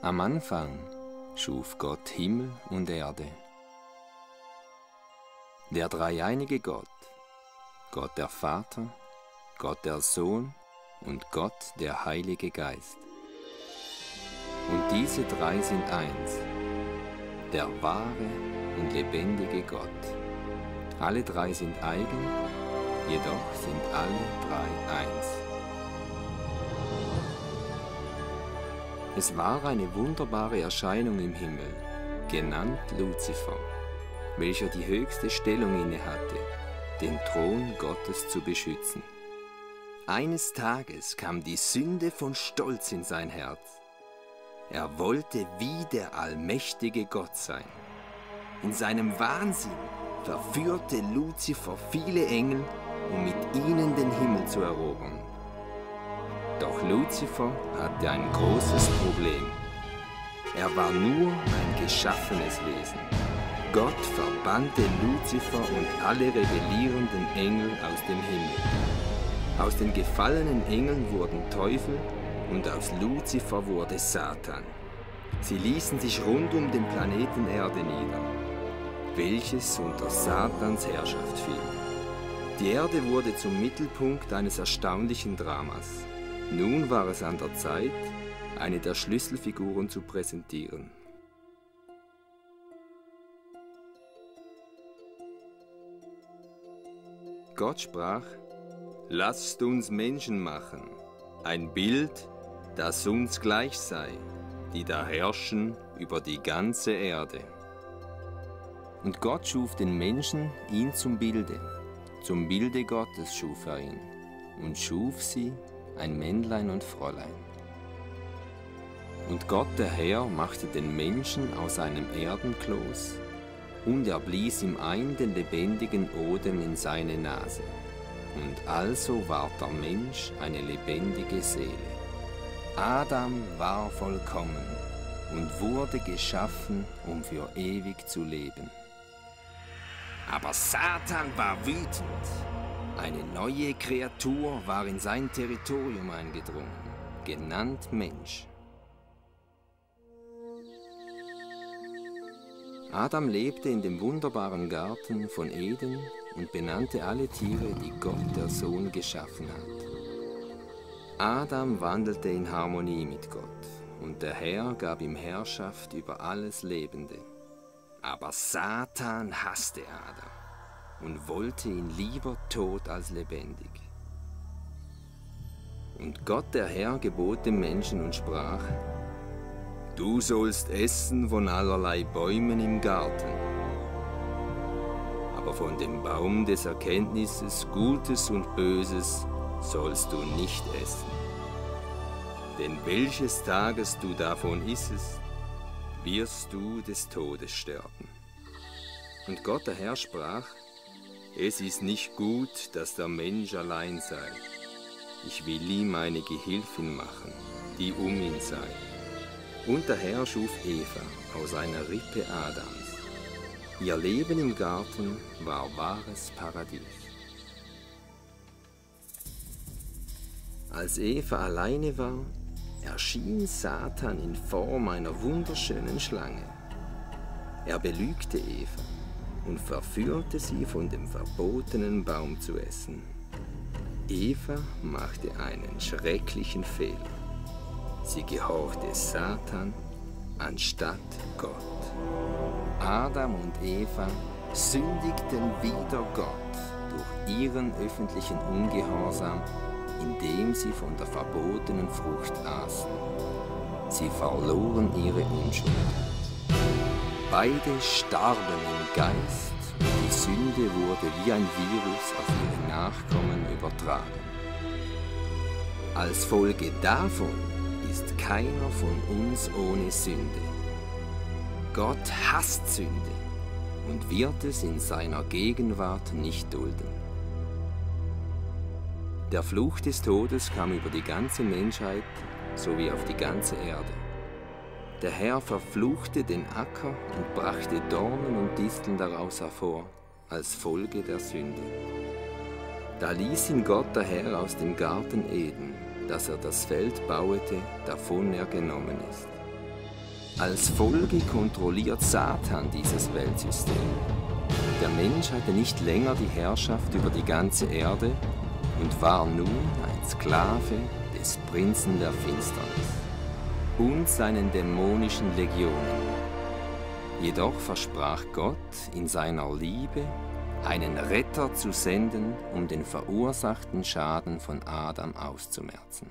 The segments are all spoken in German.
Am Anfang schuf Gott Himmel und Erde. Der dreieinige Gott, Gott der Vater, Gott der Sohn und Gott der Heilige Geist. Und diese drei sind eins, der wahre und lebendige Gott. Alle drei sind eigen, jedoch sind alle drei eins. Es war eine wunderbare Erscheinung im Himmel, genannt Luzifer, welcher die höchste Stellung innehatte, den Thron Gottes zu beschützen. Eines Tages kam die Sünde von Stolz in sein Herz. Er wollte wie der allmächtige Gott sein. In seinem Wahnsinn verführte Luzifer viele Engel, um mit ihnen den Himmel zu erobern. Doch Luzifer hatte ein großes Problem. Er war nur ein geschaffenes Wesen. Gott verbannte Luzifer und alle rebellierenden Engel aus dem Himmel. Aus den gefallenen Engeln wurden Teufel und aus Luzifer wurde Satan. Sie ließen sich rund um den Planeten Erde nieder, welches unter Satans Herrschaft fiel. Die Erde wurde zum Mittelpunkt eines erstaunlichen Dramas. Nun war es an der Zeit, eine der Schlüsselfiguren zu präsentieren. Gott sprach: Lasst uns Menschen machen, ein Bild, das uns gleich sei, die da herrschen über die ganze Erde. Und Gott schuf den Menschen ihn zum Bilde Gottes schuf er ihn und schuf sie, ein Männlein und Fräulein. Und Gott der Herr machte den Menschen aus einem Erdenkloß, und er blies ihm ein den lebendigen Odem in seine Nase. Und also ward der Mensch eine lebendige Seele. Adam war vollkommen und wurde geschaffen, um für ewig zu leben. Aber Satan war wütend. Eine neue Kreatur war in sein Territorium eingedrungen, genannt Mensch. Adam lebte in dem wunderbaren Garten von Eden und benannte alle Tiere, die Gott, der Sohn, geschaffen hat. Adam wandelte in Harmonie mit Gott, und der Herr gab ihm Herrschaft über alles Lebende. Aber Satan hasste Adam und wollte ihn lieber tot als lebendig. Und Gott, der Herr, gebot dem Menschen und sprach: Du sollst essen von allerlei Bäumen im Garten, aber von dem Baum des Erkenntnisses Gutes und Böses sollst du nicht essen. Denn welches Tages du davon issest, wirst du des Todes sterben. Und Gott, der Herr, sprach: Es ist nicht gut, dass der Mensch allein sei. Ich will ihm eine Gehilfin machen, die um ihn sei. Und der Herr schuf Eva aus einer Rippe Adams. Ihr Leben im Garten war wahres Paradies. Als Eva alleine war, erschien Satan in Form einer wunderschönen Schlange. Er belügte Eva und verführte sie, von dem verbotenen Baum zu essen. Eva machte einen schrecklichen Fehler. Sie gehorchte Satan anstatt Gott. Adam und Eva sündigten wider Gott durch ihren öffentlichen Ungehorsam, indem sie von der verbotenen Frucht aßen. Sie verloren ihre Unschuld. Beide starben im Geist und die Sünde wurde wie ein Virus auf ihre Nachkommen übertragen. Als Folge davon ist keiner von uns ohne Sünde. Gott hasst Sünde und wird es in seiner Gegenwart nicht dulden. Der Fluch des Todes kam über die ganze Menschheit sowie auf die ganze Erde. Der Herr verfluchte den Acker und brachte Dornen und Disteln daraus hervor, als Folge der Sünde. Da ließ ihn Gott der Herr aus dem Garten Eden, dass er das Feld bauete, davon er genommen ist. Als Folge kontrolliert Satan dieses Weltsystem. Der Mensch hatte nicht länger die Herrschaft über die ganze Erde und war nun ein Sklave des Prinzen der Finsternis und seinen dämonischen Legionen. Jedoch versprach Gott in seiner Liebe, einen Retter zu senden, um den verursachten Schaden von Adam auszumerzen.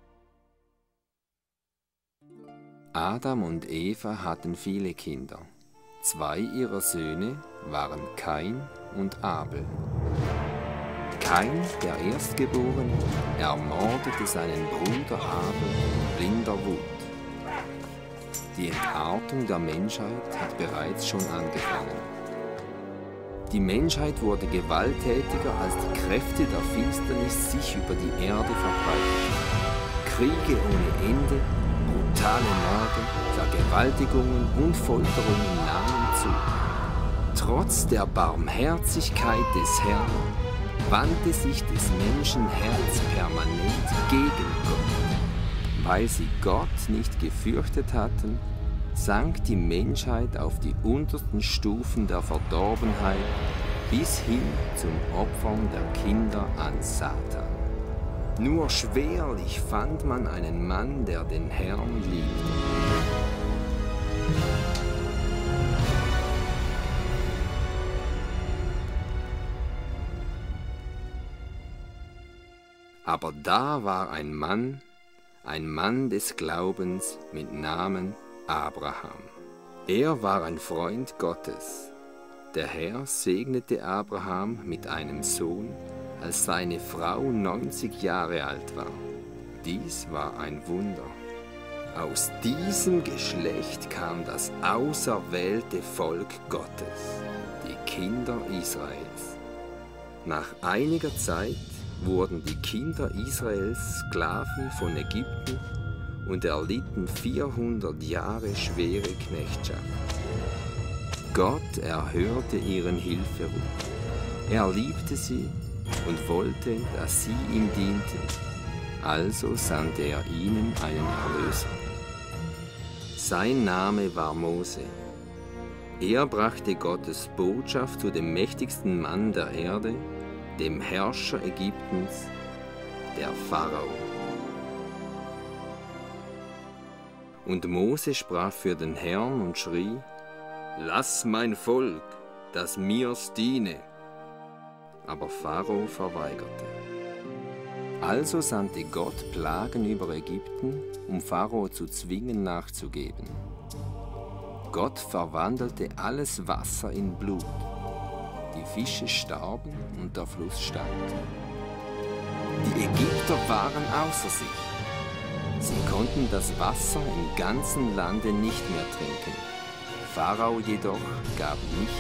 Adam und Eva hatten viele Kinder. 2 ihrer Söhne waren Kain und Abel. Kain, der Erstgeborene, ermordete seinen Bruder Abel in blinder Wut. Die Entartung der Menschheit hat bereits schon angefangen. Die Menschheit wurde gewalttätiger, als die Kräfte der Finsternis sich über die Erde verbreiteten. Kriege ohne Ende, brutale Morde, Vergewaltigungen und Folterungen nahmen zu. Trotz der Barmherzigkeit des Herrn wandte sich des Menschen Herz permanent gegen Gott. Weil sie Gott nicht gefürchtet hatten, sank die Menschheit auf die untersten Stufen der Verdorbenheit bis hin zum Opfern der Kinder an Satan. Nur schwerlich fand man einen Mann, der den Herrn liebte. Aber da war ein Mann des Glaubens mit Namen Abraham. Er war ein Freund Gottes. Der Herr segnete Abraham mit einem Sohn, als seine Frau 90 Jahre alt war. Dies war ein Wunder. Aus diesem Geschlecht kam das auserwählte Volk Gottes, die Kinder Israels. Nach einiger Zeit wurden die Kinder Israels Sklaven von Ägypten und erlitten 400 Jahre schwere Knechtschaft. Gott erhörte ihren Hilferuf. Er liebte sie und wollte, dass sie ihm dienten. Also sandte er ihnen einen Erlöser. Sein Name war Mose. Er brachte Gottes Botschaft zu dem mächtigsten Mann der Erde, dem Herrscher Ägyptens, der Pharao. Und Mose sprach für den Herrn und schrie: Lass mein Volk, das mir's diene. Aber Pharao verweigerte. Also sandte Gott Plagen über Ägypten, um Pharao zu zwingen, nachzugeben. Gott verwandelte alles Wasser in Blut. Die Fische starben und der Fluss stand. Die Ägypter waren außer sich. Sie konnten das Wasser im ganzen Lande nicht mehr trinken. Pharao jedoch gab nicht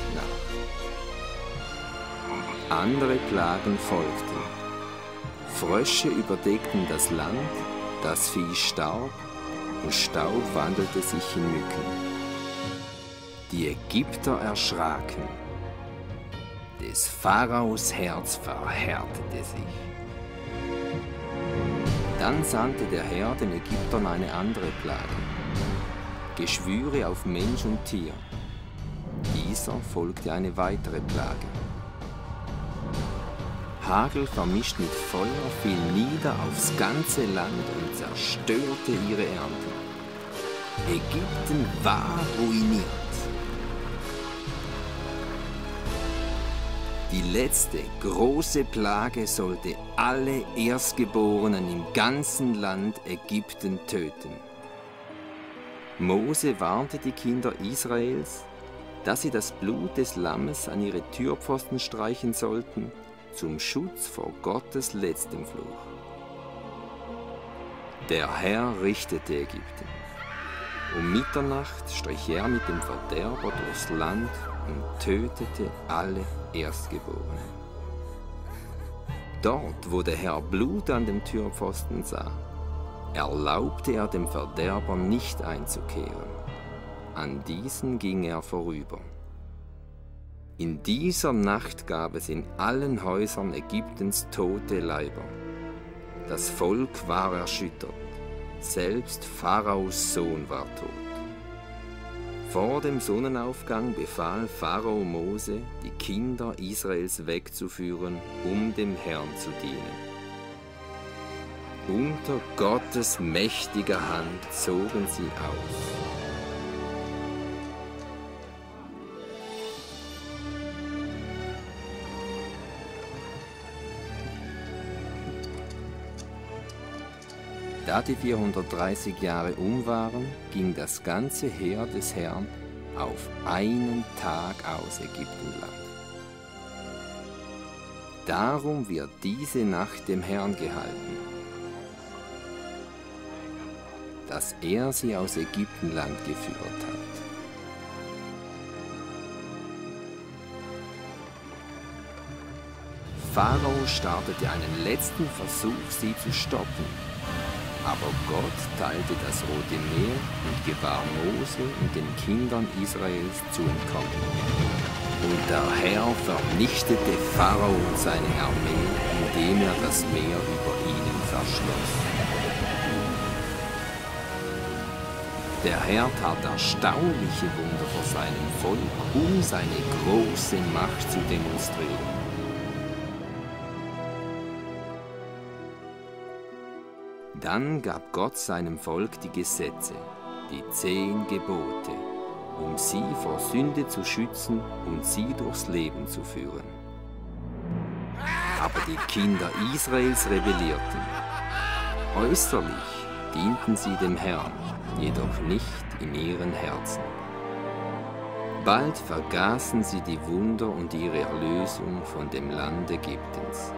nach. Andere Plagen folgten. Frösche überdeckten das Land, das Vieh starb und Staub wandelte sich in Mücken. Die Ägypter erschraken. Des Pharaos Herz verhärtete sich. Dann sandte der Herr den Ägyptern eine andere Plage: Geschwüre auf Mensch und Tier. Dieser folgte eine weitere Plage. Hagel vermischt mit Feuer fiel nieder aufs ganze Land und zerstörte ihre Ernte. Ägypten war ruiniert. Die letzte große Plage sollte alle Erstgeborenen im ganzen Land Ägypten töten. Mose warnte die Kinder Israels, dass sie das Blut des Lammes an ihre Türpfosten streichen sollten, zum Schutz vor Gottes letztem Fluch. Der Herr richtete Ägypten. Um Mitternacht strich er mit dem Verderber durchs Land und tötete alle Erstgeborenen. Dort, wo der Herr Blut an dem Türpfosten sah, erlaubte er dem Verderber nicht einzukehren. An diesen ging er vorüber. In dieser Nacht gab es in allen Häusern Ägyptens tote Leiber. Das Volk war erschüttert, selbst Pharaos Sohn war tot. Vor dem Sonnenaufgang befahl Pharao Mose, die Kinder Israels wegzuführen, um dem Herrn zu dienen. Unter Gottes mächtiger Hand zogen sie aus. Da die 430 Jahre um waren, ging das ganze Heer des Herrn auf einen Tag aus Ägyptenland. Darum wird diese Nacht dem Herrn gehalten, dass er sie aus Ägyptenland geführt hat. Pharao startete einen letzten Versuch, sie zu stoppen. Aber Gott teilte das Rote Meer und gebar Mose und den Kindern Israels zu entkommen. Und der Herr vernichtete Pharao und seine Armee, indem er das Meer über ihnen verschloss. Der Herr tat erstaunliche Wunder vor seinem Volk, um seine große Macht zu demonstrieren. Dann gab Gott seinem Volk die Gesetze, die 10 Gebote, um sie vor Sünde zu schützen und sie durchs Leben zu führen. Aber die Kinder Israels rebellierten. Äußerlich dienten sie dem Herrn, jedoch nicht in ihren Herzen. Bald vergaßen sie die Wunder und ihre Erlösung von dem Land Ägyptens.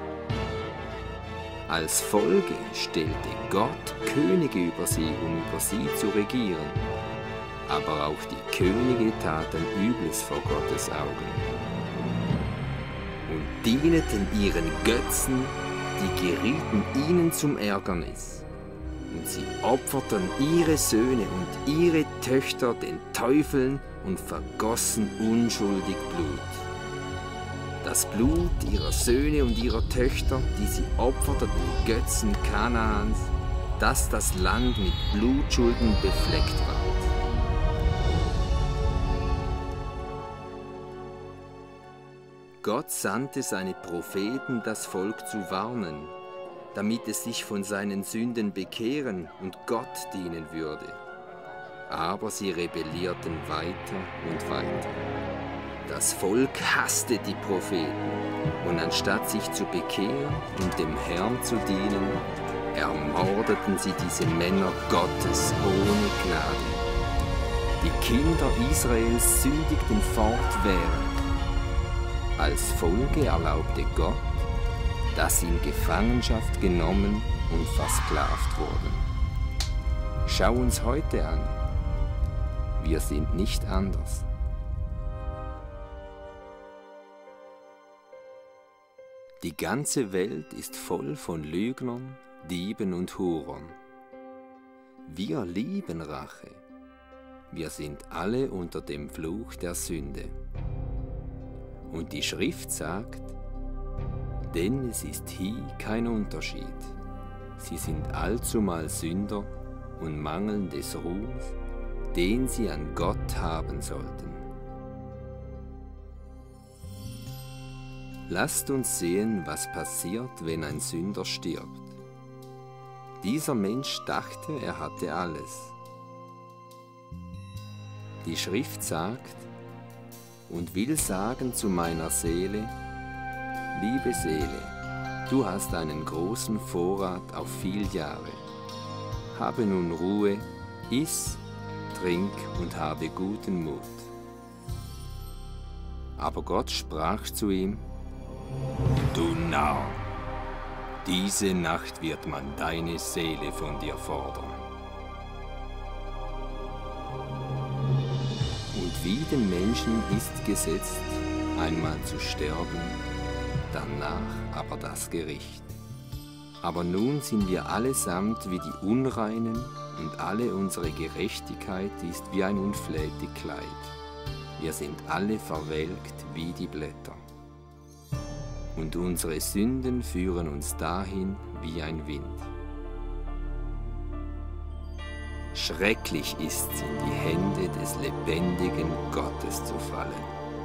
Als Folge stellte Gott Könige über sie, um über sie zu regieren. Aber auch die Könige taten Übles vor Gottes Augen und dieneten ihren Götzen, die gerieten ihnen zum Ärgernis. Und sie opferten ihre Söhne und ihre Töchter den Teufeln und vergossen unschuldig Blut. Das Blut ihrer Söhne und ihrer Töchter, die sie opferten den Götzen Kanaans, dass das Land mit Blutschulden befleckt ward. Gott sandte seine Propheten, das Volk zu warnen, damit es sich von seinen Sünden bekehren und Gott dienen würde. Aber sie rebellierten weiter und weiter. Das Volk hasste die Propheten, und anstatt sich zu bekehren und dem Herrn zu dienen, ermordeten sie diese Männer Gottes ohne Gnade. Die Kinder Israels sündigten fortwährend. Als Folge erlaubte Gott, dass sie in Gefangenschaft genommen und versklavt wurden. Schau uns heute an. Wir sind nicht anders. Die ganze Welt ist voll von Lügnern, Dieben und Hurern. Wir lieben Rache. Wir sind alle unter dem Fluch der Sünde. Und die Schrift sagt, denn es ist hier kein Unterschied. Sie sind allzumal Sünder und mangeln des Ruhms, den sie an Gott haben sollten. Lasst uns sehen, was passiert, wenn ein Sünder stirbt. Dieser Mensch dachte, er hatte alles. Die Schrift sagt und will sagen zu meiner Seele, liebe Seele, du hast einen großen Vorrat auf viel Jahre. Habe nun Ruhe, iss, trink und habe guten Mut. Aber Gott sprach zu ihm, du Narr, diese Nacht wird man deine Seele von dir fordern. Und wie den Menschen ist gesetzt, einmal zu sterben, danach aber das Gericht. Aber nun sind wir allesamt wie die Unreinen und alle unsere Gerechtigkeit ist wie ein unflätig Kleid. Wir sind alle verwelkt wie die Blätter. Und unsere Sünden führen uns dahin wie ein Wind. schrecklich ist's, in die Hände des lebendigen Gottes zu fallen.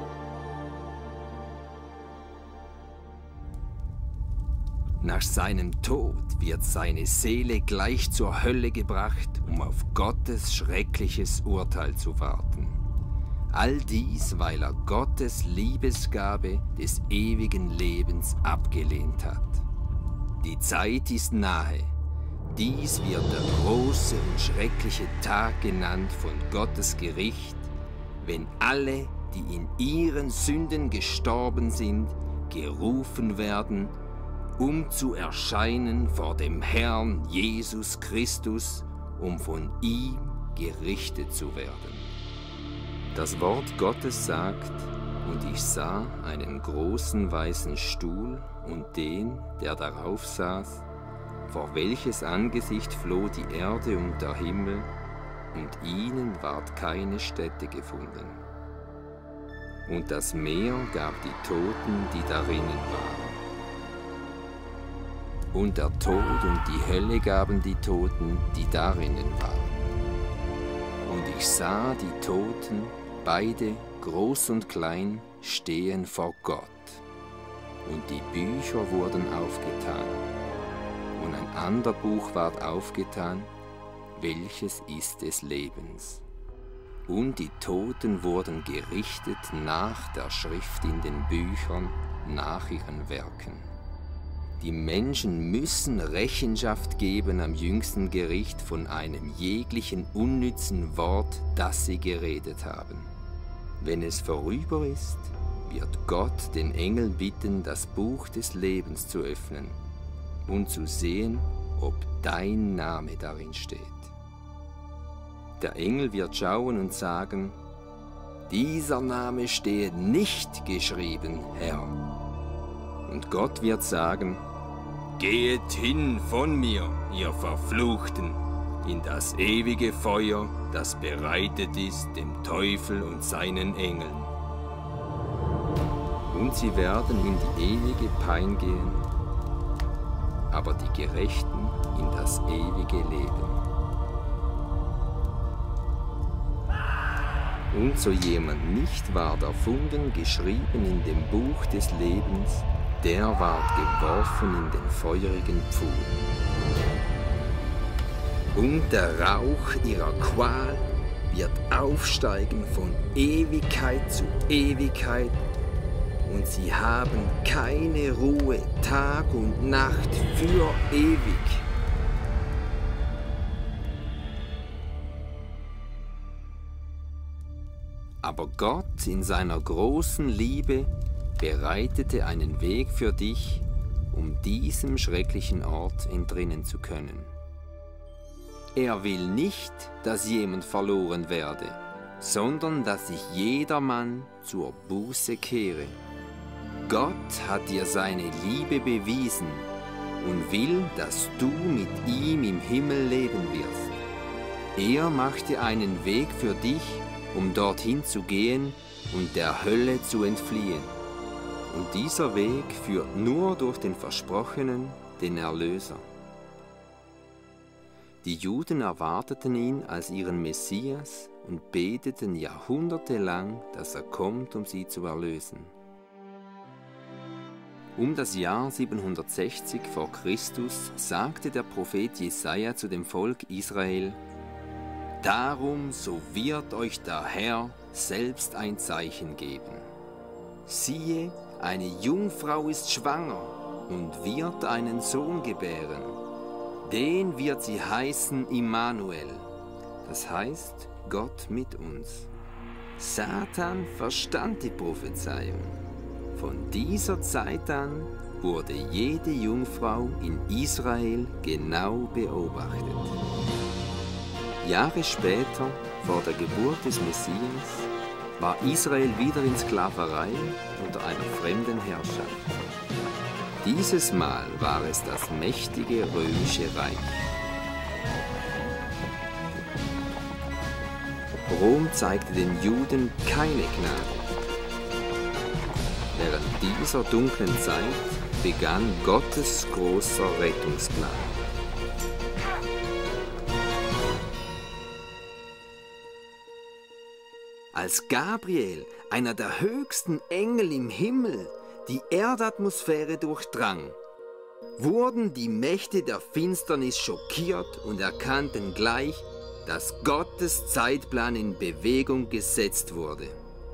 Nach seinem Tod wird seine Seele gleich zur Hölle gebracht, um auf Gottes schreckliches Urteil zu warten. All dies, weil er Gottes Liebesgabe des ewigen Lebens abgelehnt hat. Die Zeit ist nahe. Dies wird der große und schreckliche Tag genannt von Gottes Gericht, wenn alle, die in ihren Sünden gestorben sind, gerufen werden, um zu erscheinen vor dem Herrn Jesus Christus, um von ihm gerichtet zu werden. Das Wort Gottes sagt, und ich sah einen großen weißen Stuhl und den, der darauf saß, vor welches Angesicht floh die Erde und der Himmel, und ihnen ward keine Stätte gefunden. Und das Meer gab die Toten, die darinnen waren. Und der Tod und die Hölle gaben die Toten, die darinnen waren. Und ich sah die Toten, beide, groß und klein, stehen vor Gott. Und die Bücher wurden aufgetan. Und ein ander Buch ward aufgetan, welches ist des Lebens. Und die Toten wurden gerichtet nach der Schrift in den Büchern, nach ihren Werken. Die Menschen müssen Rechenschaft geben am jüngsten Gericht von einem jeglichen unnützen Wort, das sie geredet haben. Wenn es vorüber ist, wird Gott den Engel bitten, das Buch des Lebens zu öffnen und zu sehen, ob dein Name darin steht. Der Engel wird schauen und sagen, dieser Name stehe nicht geschrieben, Herr. Und Gott wird sagen, geht hin von mir, ihr Verfluchten, in das ewige Feuer, das bereitet ist dem Teufel und seinen Engeln. Und sie werden in die ewige Pein gehen, aber die Gerechten in das ewige Leben. Und so jemand nicht ward erfunden, geschrieben in dem Buch des Lebens, der ward geworfen in den feurigen Pfuhl. Und der Rauch ihrer Qual wird aufsteigen von Ewigkeit zu Ewigkeit, und sie haben keine Ruhe Tag und Nacht für ewig. Aber Gott in seiner großen Liebe bereitete einen Weg für dich, um diesem schrecklichen Ort entrinnen zu können. Er will nicht, dass jemand verloren werde, sondern dass sich jedermann zur Buße kehre. Gott hat dir seine Liebe bewiesen und will, dass du mit ihm im Himmel leben wirst. Er machte einen Weg für dich, um dorthin zu gehen und der Hölle zu entfliehen. Und dieser Weg führt nur durch den Versprochenen, den Erlöser. Die Juden erwarteten ihn als ihren Messias und beteten jahrhundertelang, dass er kommt, um sie zu erlösen. Um das Jahr 760 vor Christus sagte der Prophet Jesaja zu dem Volk Israel: Darum so wird euch der Herr selbst ein Zeichen geben. Siehe, eine Jungfrau ist schwanger und wird einen Sohn gebären. Den wird sie heißen Immanuel, das heißt Gott mit uns. Satan verstand die Prophezeiung. Von dieser Zeit an wurde jede Jungfrau in Israel genau beobachtet. Jahre später, vor der Geburt des Messias, war Israel wieder in Sklaverei unter einer fremden Herrschaft. Dieses Mal war es das mächtige römische Reich. Rom zeigte den Juden keine Gnade. Während dieser dunklen Zeit begann Gottes großer Rettungsplan. Als Gabriel, einer der höchsten Engel im Himmel, die Erdatmosphäre durchdrang, wurden die Mächte der Finsternis schockiert und erkannten gleich, dass Gottes Zeitplan in Bewegung gesetzt wurde.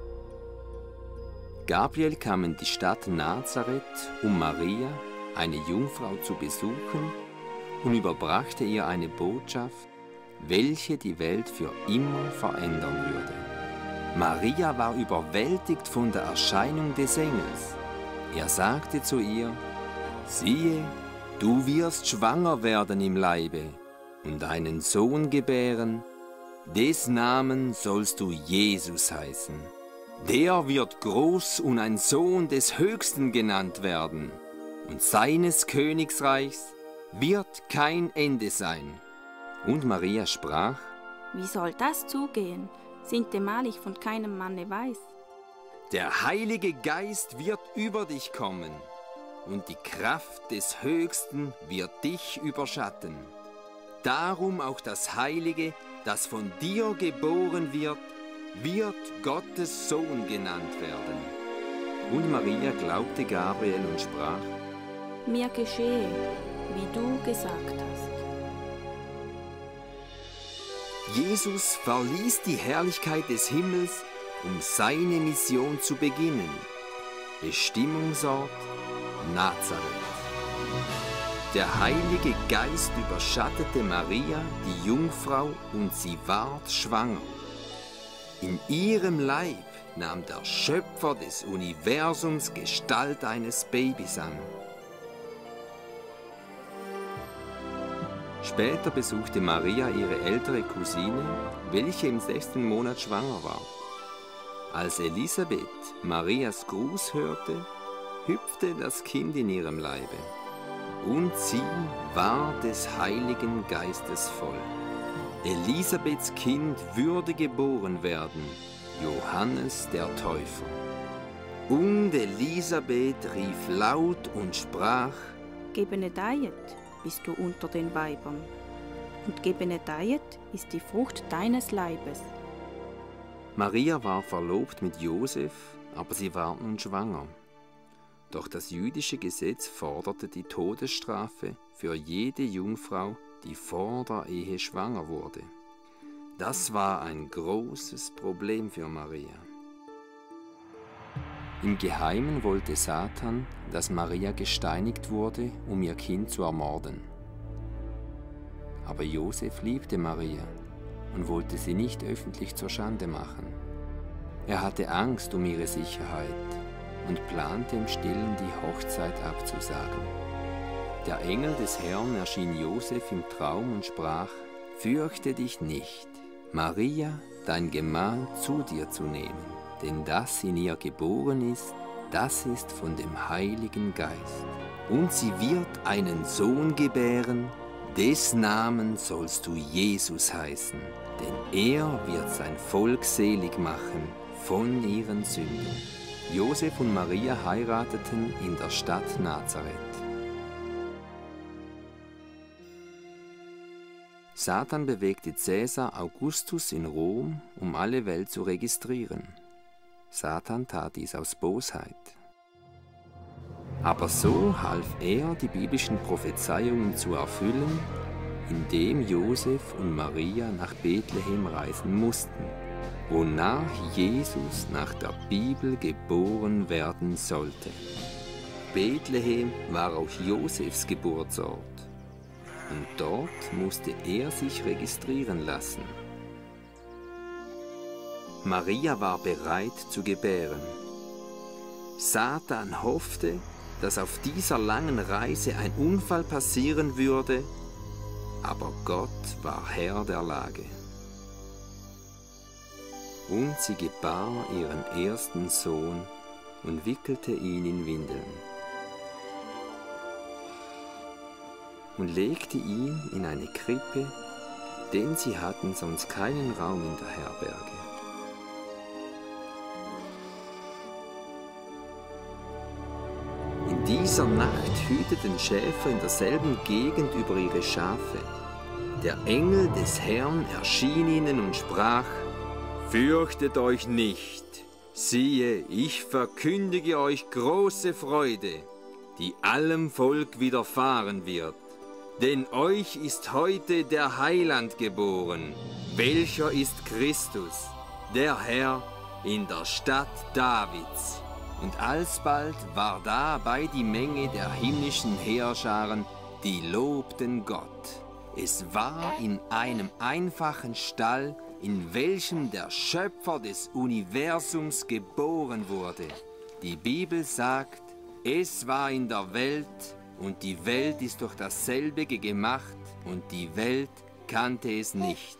Gabriel kam in die Stadt Nazareth, um Maria, eine Jungfrau, zu besuchen und überbrachte ihr eine Botschaft, welche die Welt für immer verändern würde. Maria war überwältigt von der Erscheinung des Engels. Er sagte zu ihr: Siehe, du wirst schwanger werden im Leibe und einen Sohn gebären, des Namen sollst du Jesus heißen. Der wird groß und ein Sohn des Höchsten genannt werden, und seines Königsreichs wird kein Ende sein. Und Maria sprach: Wie soll das zugehen, sintemal ich von keinem Manne weiß? Der Heilige Geist wird über dich kommen, und die Kraft des Höchsten wird dich überschatten. Darum auch das Heilige, das von dir geboren wird Gottes Sohn genannt werden. Und Maria glaubte Gabriel und sprach: Mir geschehe, wie du gesagt hast. Jesus verließ die Herrlichkeit des Himmels, um seine Mission zu beginnen. Bestimmungsort Nazareth. Der Heilige Geist überschattete Maria, die Jungfrau, und sie ward schwanger. In ihrem Leib nahm der Schöpfer des Universums Gestalt eines Babys an. Später besuchte Maria ihre ältere Cousine, welche im 6. Monat schwanger war. Als Elisabeth Marias Gruß hörte, hüpfte das Kind in ihrem Leibe. Und sie war des Heiligen Geistes voll. Elisabeths Kind würde geboren werden, Johannes der Täufer. Und Elisabeth rief laut und sprach: Gebenedeit bist du unter den Weibern, und gebenedeit ist die Frucht deines Leibes. Maria war verlobt mit Josef, aber sie war nun schwanger. Doch das jüdische Gesetz forderte die Todesstrafe für jede Jungfrau, die vor der Ehe schwanger wurde. Das war ein großes Problem für Maria. Im Geheimen wollte Satan, dass Maria gesteinigt wurde, um ihr Kind zu ermorden. Aber Josef liebte Maria und wollte sie nicht öffentlich zur Schande machen. Er hatte Angst um ihre Sicherheit und plante im Stillen die Hochzeit abzusagen. Der Engel des Herrn erschien Josef im Traum und sprach: Fürchte dich nicht, Maria, dein Gemahl, zu dir zu nehmen, denn das in ihr geboren ist, das ist von dem Heiligen Geist. Und sie wird einen Sohn gebären, des Namen sollst du Jesus heißen, denn er wird sein Volk selig machen von ihren Sünden. Josef und Maria heirateten in der Stadt Nazareth. Satan bewegte Caesar Augustus in Rom, um alle Welt zu registrieren. Satan tat dies aus Bosheit. Aber so half er, die biblischen Prophezeiungen zu erfüllen, indem Josef und Maria nach Bethlehem reisen mussten, wonach Jesus nach der Bibel geboren werden sollte. Bethlehem war auch Josefs Geburtsort, und dort musste er sich registrieren lassen. Maria war bereit zu gebären. Satan hoffte, dass auf dieser langen Reise ein Unfall passieren würde, aber Gott war Herr der Lage. Und sie gebar ihren ersten Sohn und wickelte ihn in Windeln und legte ihn in eine Krippe, denn sie hatten sonst keinen Raum in der Herberge. In dieser Nacht hüteten Schäfer in derselben Gegend über ihre Schafe. Der Engel des Herrn erschien ihnen und sprach: Fürchtet euch nicht, siehe, ich verkündige euch große Freude, die allem Volk widerfahren wird. Denn euch ist heute der Heiland geboren, welcher ist Christus, der Herr, in der Stadt Davids. Und alsbald war dabei die Menge der himmlischen Heerscharen, die lobten Gott. Es war in einem einfachen Stall, in welchem der Schöpfer des Universums geboren wurde. Die Bibel sagt, es war in der Welt, und die Welt ist durch dasselbige gemacht, und die Welt kannte es nicht.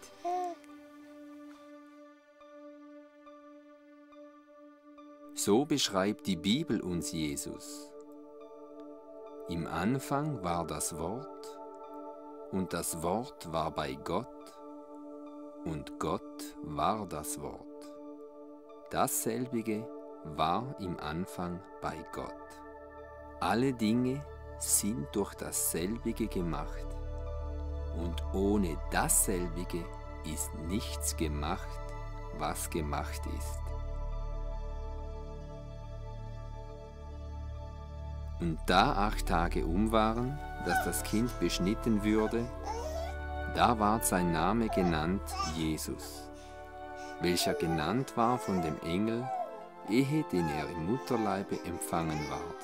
So beschreibt die Bibel uns Jesus. Im Anfang war das Wort, und das Wort war bei Gott, und Gott war das Wort. Dasselbige war im Anfang bei Gott. Alle Dinge sind durch dasselbige gemacht, und ohne dasselbige ist nichts gemacht, was gemacht ist. Und da 8 Tage waren, dass das Kind beschnitten würde, da ward sein Name genannt Jesus, welcher genannt war von dem Engel, ehe den er im Mutterleibe empfangen ward.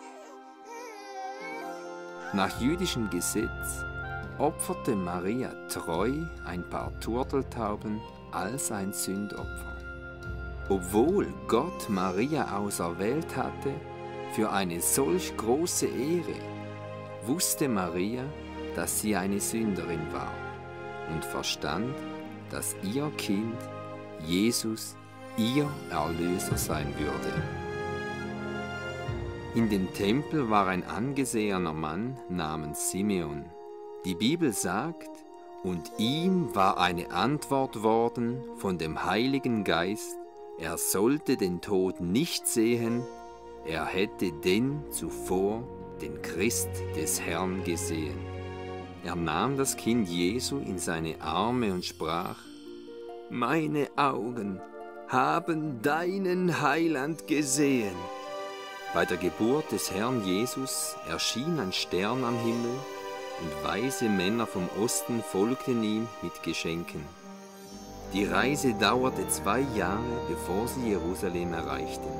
Nach jüdischem Gesetz opferte Maria treu ein paar Turteltauben als ein Sündopfer. Obwohl Gott Maria auserwählt hatte für eine solch große Ehre, wusste Maria, dass sie eine Sünderin war und verstand, dass ihr Kind, Jesus, ihr Erlöser sein würde. In dem Tempel war ein angesehener Mann namens Simeon. Die Bibel sagt, und ihm war eine Antwort worden von dem Heiligen Geist, er sollte den Tod nicht sehen, er hätte denn zuvor den Christ des Herrn gesehen. Er nahm das Kind Jesu in seine Arme und sprach, meine Augen haben deinen Heiland gesehen. Bei der Geburt des Herrn Jesus erschien ein Stern am Himmel, und weise Männer vom Osten folgten ihm mit Geschenken. Die Reise dauerte 2 Jahre, bevor sie Jerusalem erreichten.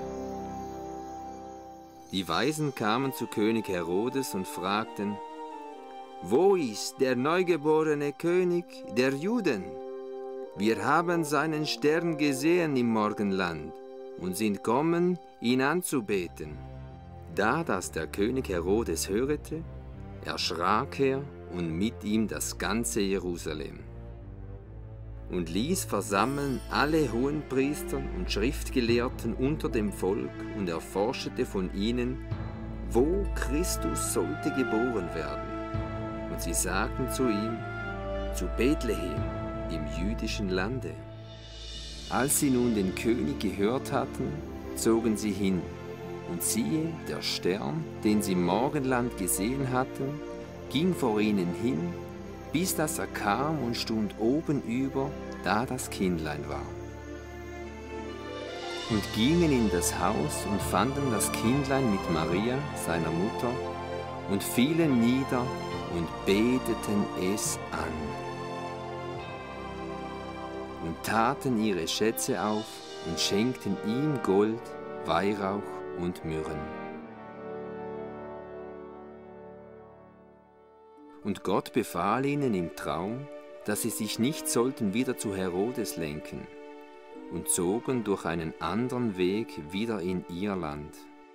Die Weisen kamen zu König Herodes und fragten, wo ist der neugeborene König der Juden? Wir haben seinen Stern gesehen im Morgenland und sind kommen, ihn anzubeten. Da das der König Herodes hörte, erschrak er und mit ihm das ganze Jerusalem und ließ versammeln alle Hohenpriester und Schriftgelehrten unter dem Volk und erforschete von ihnen, wo Christus sollte geboren werden. Und sie sagten zu ihm, zu Bethlehem im jüdischen Lande. Als sie nun den König gehört hatten, zogen sie hin, und siehe, der Stern, den sie im Morgenland gesehen hatten, ging vor ihnen hin, bis dass er kam und stund oben über, da das Kindlein war. Und gingen in das Haus und fanden das Kindlein mit Maria, seiner Mutter, und fielen nieder und beteten es an. Und taten ihre Schätze auf und schenkten ihm Gold, Weihrauch und Myrrhen. Und Gott befahl ihnen im Traum, dass sie sich nicht sollten wieder zu Herodes lenken, und zogen durch einen anderen Weg wieder in ihr Land.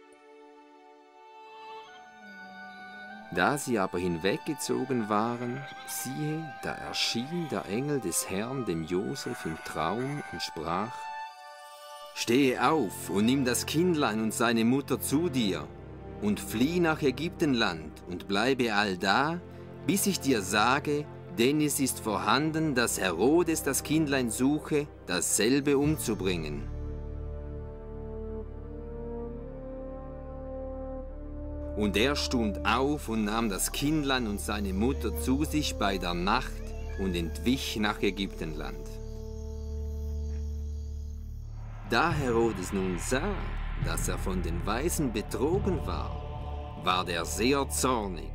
Da sie aber hinweggezogen waren, siehe, da erschien der Engel des Herrn dem Josef im Traum und sprach, stehe auf und nimm das Kindlein und seine Mutter zu dir und flieh nach Ägyptenland und bleibe allda, bis ich dir sage, denn es ist vorhanden, dass Herodes das Kindlein suche, dasselbe umzubringen. Und er stund auf und nahm das Kindlein und seine Mutter zu sich bei der Nacht und entwich nach Ägyptenland. Da Herodes nun sah, dass er von den Weisen betrogen war, ward er sehr zornig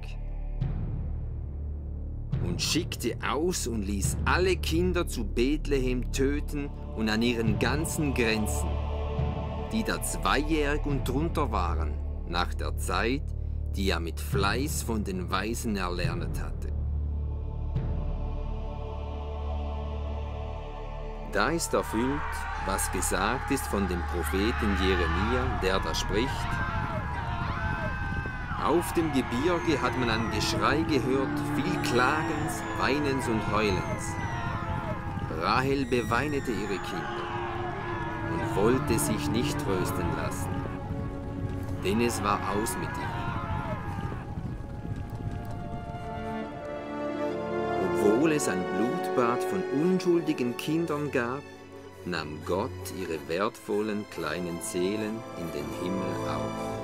und schickte aus und ließ alle Kinder zu Bethlehem töten und an ihren ganzen Grenzen, die da 2-jährig und drunter waren, nach der Zeit, die er mit Fleiß von den Weisen erlernt hatte. Da ist erfüllt, was gesagt ist von dem Propheten Jeremia, der da spricht: Auf dem Gebirge hat man ein Geschrei gehört, viel Klagens, Weinens und Heulens. Rahel beweinete ihre Kinder und wollte sich nicht trösten lassen, denn es war aus mit ihr. Obwohl es ein Blutbad von unschuldigen Kindern gab, nahm Gott ihre wertvollen kleinen Seelen in den Himmel auf.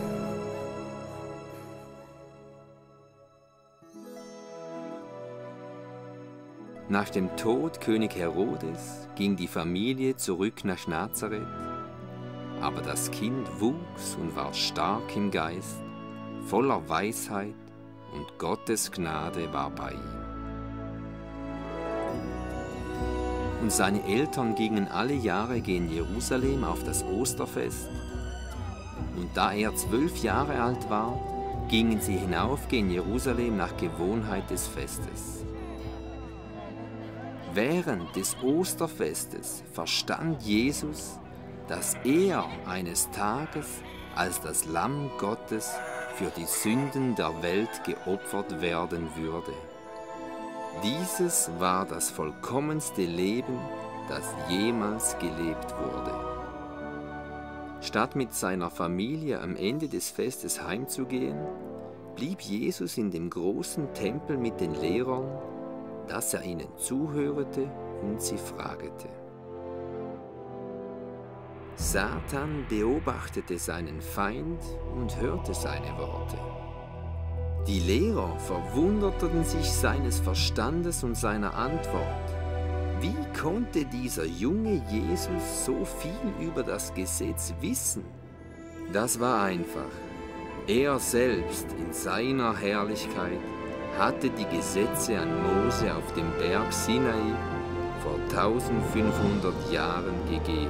Nach dem Tod König Herodes ging die Familie zurück nach Nazareth, aber das Kind wuchs und war stark im Geist, voller Weisheit, und Gottes Gnade war bei ihm. Und seine Eltern gingen alle Jahre gen Jerusalem auf das Osterfest, und da er 12 Jahre alt war, gingen sie hinauf gen Jerusalem nach Gewohnheit des Festes. Während des Osterfestes verstand Jesus, dass er eines Tages als das Lamm Gottes für die Sünden der Welt geopfert werden würde. Dieses war das vollkommenste Leben, das jemals gelebt wurde. Statt mit seiner Familie am Ende des Festes heimzugehen, blieb Jesus in dem großen Tempel mit den Lehrern, dass er ihnen zuhörte und sie fragete. Satan beobachtete seinen Feind und hörte seine Worte. Die Lehrer verwunderten sich seines Verstandes und seiner Antwort. Wie konnte dieser junge Jesus so viel über das Gesetz wissen? Das war einfach. Er selbst in seiner Herrlichkeit hatte die Gesetze an Mose auf dem Berg Sinai vor 1500 Jahren gegeben.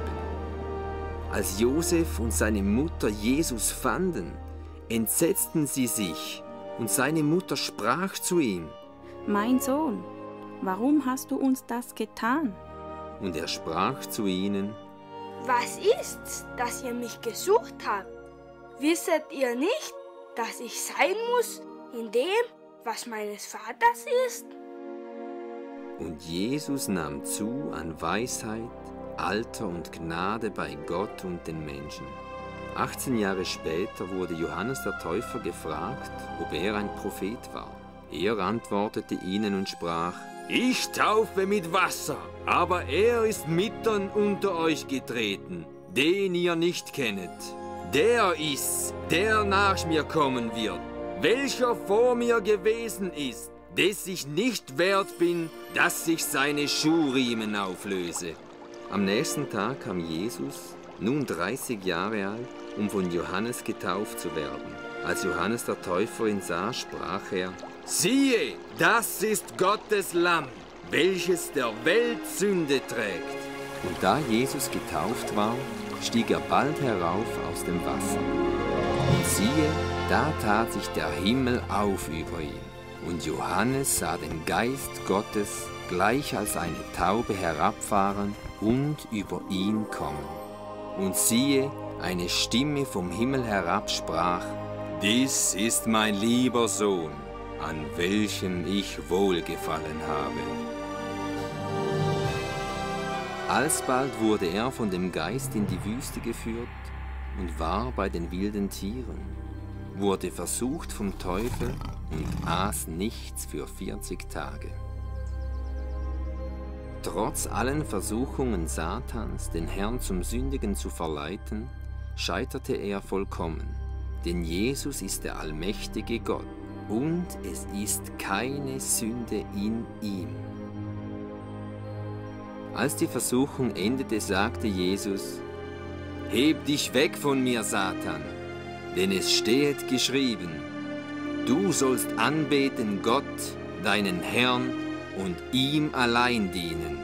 Als Josef und seine Mutter Jesus fanden, entsetzten sie sich, und seine Mutter sprach zu ihm: Mein Sohn, warum hast du uns das getan? Und er sprach zu ihnen: Was ist's, dass ihr mich gesucht habt? Wisset ihr nicht, dass ich sein muss in dem, was meines Vaters ist? Und Jesus nahm zu an Weisheit, Alter und Gnade bei Gott und den Menschen. 18 Jahre später wurde Johannes der Täufer gefragt, ob er ein Prophet war. Er antwortete ihnen und sprach: Ich taufe mit Wasser, aber er ist mitten unter euch getreten, den ihr nicht kennet. Der ist's, der nach mir kommen wird, welcher vor mir gewesen ist, des ich nicht wert bin, dass ich seine Schuhriemen auflöse. Am nächsten Tag kam Jesus, nun 30 Jahre alt, um von Johannes getauft zu werden. Als Johannes der Täufer ihn sah, sprach er: Siehe, das ist Gottes Lamm, welches der Welt Sünde trägt. Und da Jesus getauft war, stieg er bald herauf aus dem Wasser. Und siehe, da tat sich der Himmel auf über ihn. Und Johannes sah den Geist Gottes gleich als eine Taube herabfahren und über ihn kommen. Und siehe, eine Stimme vom Himmel herab sprach: Dies ist mein lieber Sohn, an welchem ich wohlgefallen habe. Alsbald wurde er von dem Geist in die Wüste geführt und war bei den wilden Tieren, wurde versucht vom Teufel und aß nichts für 40 Tage. Trotz allen Versuchungen Satans, den Herrn zum Sündigen zu verleiten, scheiterte er vollkommen, denn Jesus ist der allmächtige Gott und es ist keine Sünde in ihm. Als die Versuchung endete, sagte Jesus: Heb dich weg von mir, Satan, denn es steht geschrieben, du sollst anbeten Gott, deinen Herrn, und ihm allein dienen.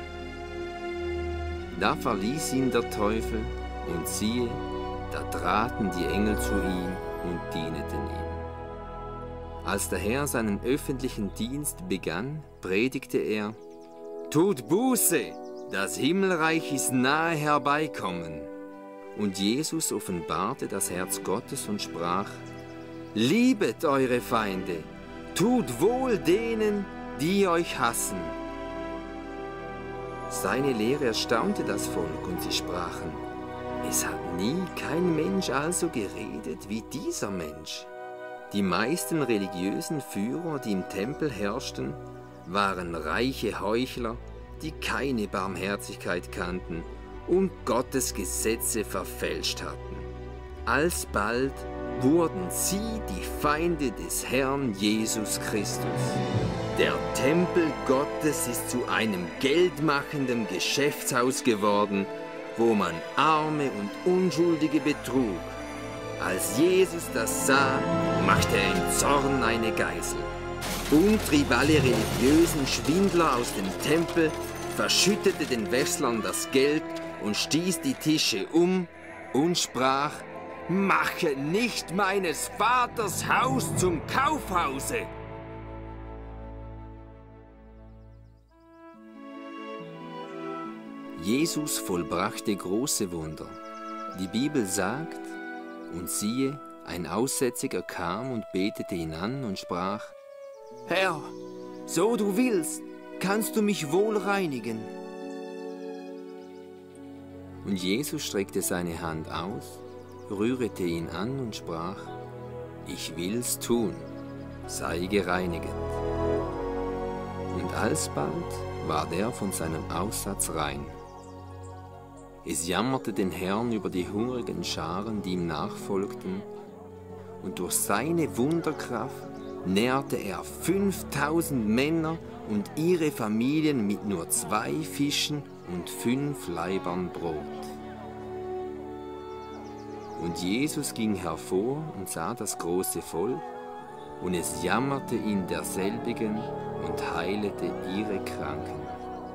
Da verließ ihn der Teufel, und siehe, da traten die Engel zu ihm und dieneten ihm. Als der Herr seinen öffentlichen Dienst begann, predigte er: Tut Buße, das Himmelreich ist nahe herbeikommen. Und Jesus offenbarte das Herz Gottes und sprach: Liebet eure Feinde, tut wohl denen, die euch hassen. Seine Lehre erstaunte das Volk, und sie sprachen: Es hat nie kein Mensch also geredet wie dieser Mensch. Die meisten religiösen Führer, die im Tempel herrschten, waren reiche Heuchler, die keine Barmherzigkeit kannten und Gottes Gesetze verfälscht hatten. Alsbald wurden sie die Feinde des Herrn Jesus Christus. Der Tempel Gottes ist zu einem geldmachenden Geschäftshaus geworden, wo man Arme und Unschuldige betrug. Als Jesus das sah, machte er im Zorn eine Geißel und trieb alle religiösen Schwindler aus dem Tempel, verschüttete den Wässlern das Geld und stieß die Tische um und sprach: Mache nicht meines Vaters Haus zum Kaufhause! Jesus vollbrachte große Wunder. Die Bibel sagt: Und siehe, ein Aussätziger kam und betete ihn an und sprach: Herr, so du willst, kannst du mich wohl reinigen. Und Jesus streckte seine Hand aus, rührte ihn an und sprach: Ich will's tun, sei gereinigt. Und alsbald war der von seinem Aussatz rein. Es jammerte den Herrn über die hungrigen Scharen, die ihm nachfolgten, und durch seine Wunderkraft nährte er 5000 Männer und ihre Familien mit nur 2 Fischen und 5 Laibern Brot. Und Jesus ging hervor und sah das große Volk, und es jammerte ihn derselbigen und heilete ihre Kranken.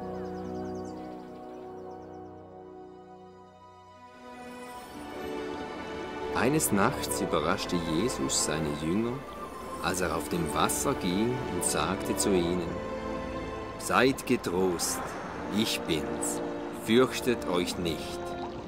Eines Nachts überraschte Jesus seine Jünger, als er auf dem Wasser ging und sagte zu ihnen: Seid getrost, ich bin's, fürchtet euch nicht.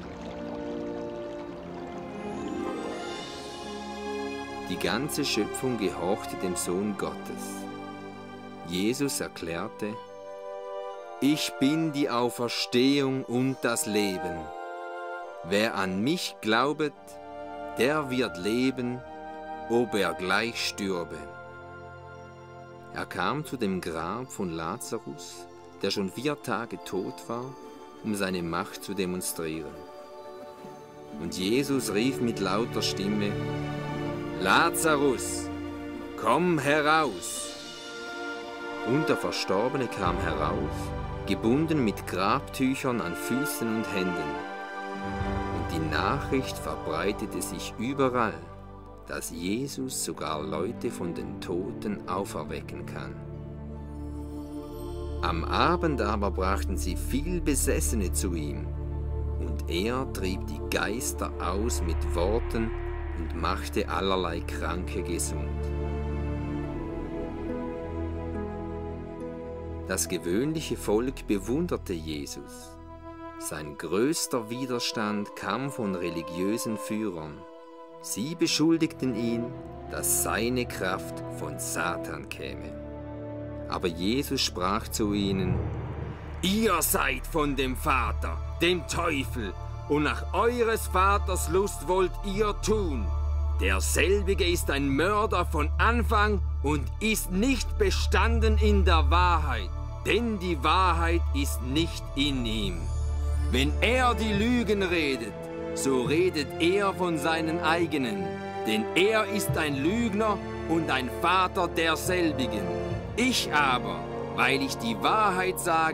Die ganze Schöpfung gehorchte dem Sohn Gottes. Jesus erklärte: Ich bin die Auferstehung und das Leben. Wer an mich glaubet, der wird leben, ob er gleich stürbe. Er kam zu dem Grab von Lazarus, der schon 4 Tage tot war, um seine Macht zu demonstrieren. Und Jesus rief mit lauter Stimme: Lazarus, komm heraus! Und der Verstorbene kam heraus, gebunden mit Grabtüchern an Füßen und Händen. Und die Nachricht verbreitete sich überall, dass Jesus sogar Leute von den Toten auferwecken kann. Am Abend aber brachten sie viel Besessene zu ihm, und er trieb die Geister aus mit Worten und machte allerlei Kranke gesund. Das gewöhnliche Volk bewunderte Jesus. Sein größter Widerstand kam von religiösen Führern. Sie beschuldigten ihn, dass seine Kraft von Satan käme. Aber Jesus sprach zu ihnen: Ihr seid von dem Vater, dem Teufel, und nach eures Vaters Lust wollt ihr tun. Derselbige ist ein Mörder von Anfang und ist nicht bestanden in der Wahrheit, denn die Wahrheit ist nicht in ihm. Wenn er die Lügen redet, so redet er von seinen eigenen, denn er ist ein Lügner und ein Vater derselbigen. Ich aber, weil ich die Wahrheit sage,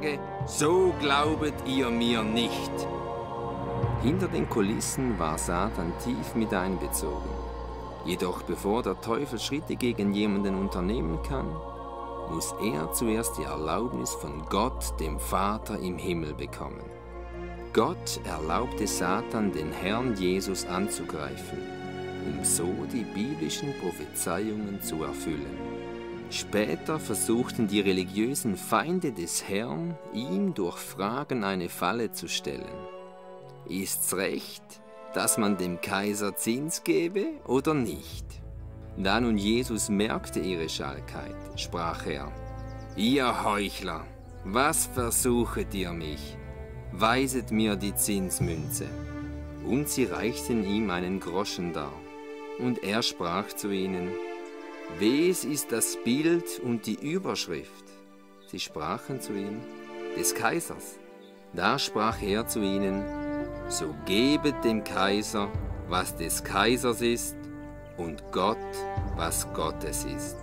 so glaubet ihr mir nicht. Hinter den Kulissen war Satan tief mit einbezogen. Jedoch bevor der Teufel Schritte gegen jemanden unternehmen kann, muss er zuerst die Erlaubnis von Gott, dem Vater im Himmel, bekommen. Gott erlaubte Satan, den Herrn Jesus anzugreifen, um so die biblischen Prophezeiungen zu erfüllen. Später versuchten die religiösen Feinde des Herrn, ihm durch Fragen eine Falle zu stellen. Ist's recht, dass man dem Kaiser Zins gebe oder nicht? Da nun Jesus merkte ihre Schalkheit, sprach er: Ihr Heuchler, was versuchet ihr mich? Weiset mir die Zinsmünze. Und sie reichten ihm einen Groschen dar. Und er sprach zu ihnen: Wes ist das Bild und die Überschrift? Sie sprachen zu ihm: Des Kaisers. Da sprach er zu ihnen: So gebet dem Kaiser, was des Kaisers ist, und Gott, was Gottes ist.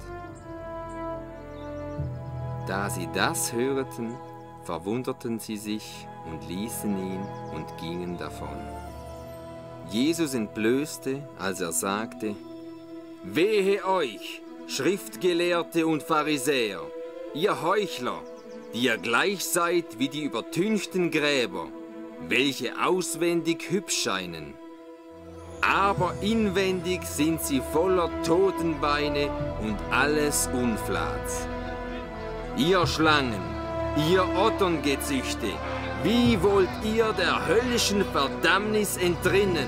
Da sie das hörten, verwunderten sie sich und ließen ihn und gingen davon. Jesus entblößte, als er sagte: Wehe euch, Schriftgelehrte und Pharisäer, ihr Heuchler, die ihr gleich seid wie die übertünchten Gräber, welche auswendig hübsch scheinen, aber inwendig sind sie voller Totenbeine und alles Unflats. Ihr Schlangen, ihr Otterngezüchte, wie wollt ihr der höllischen Verdammnis entrinnen?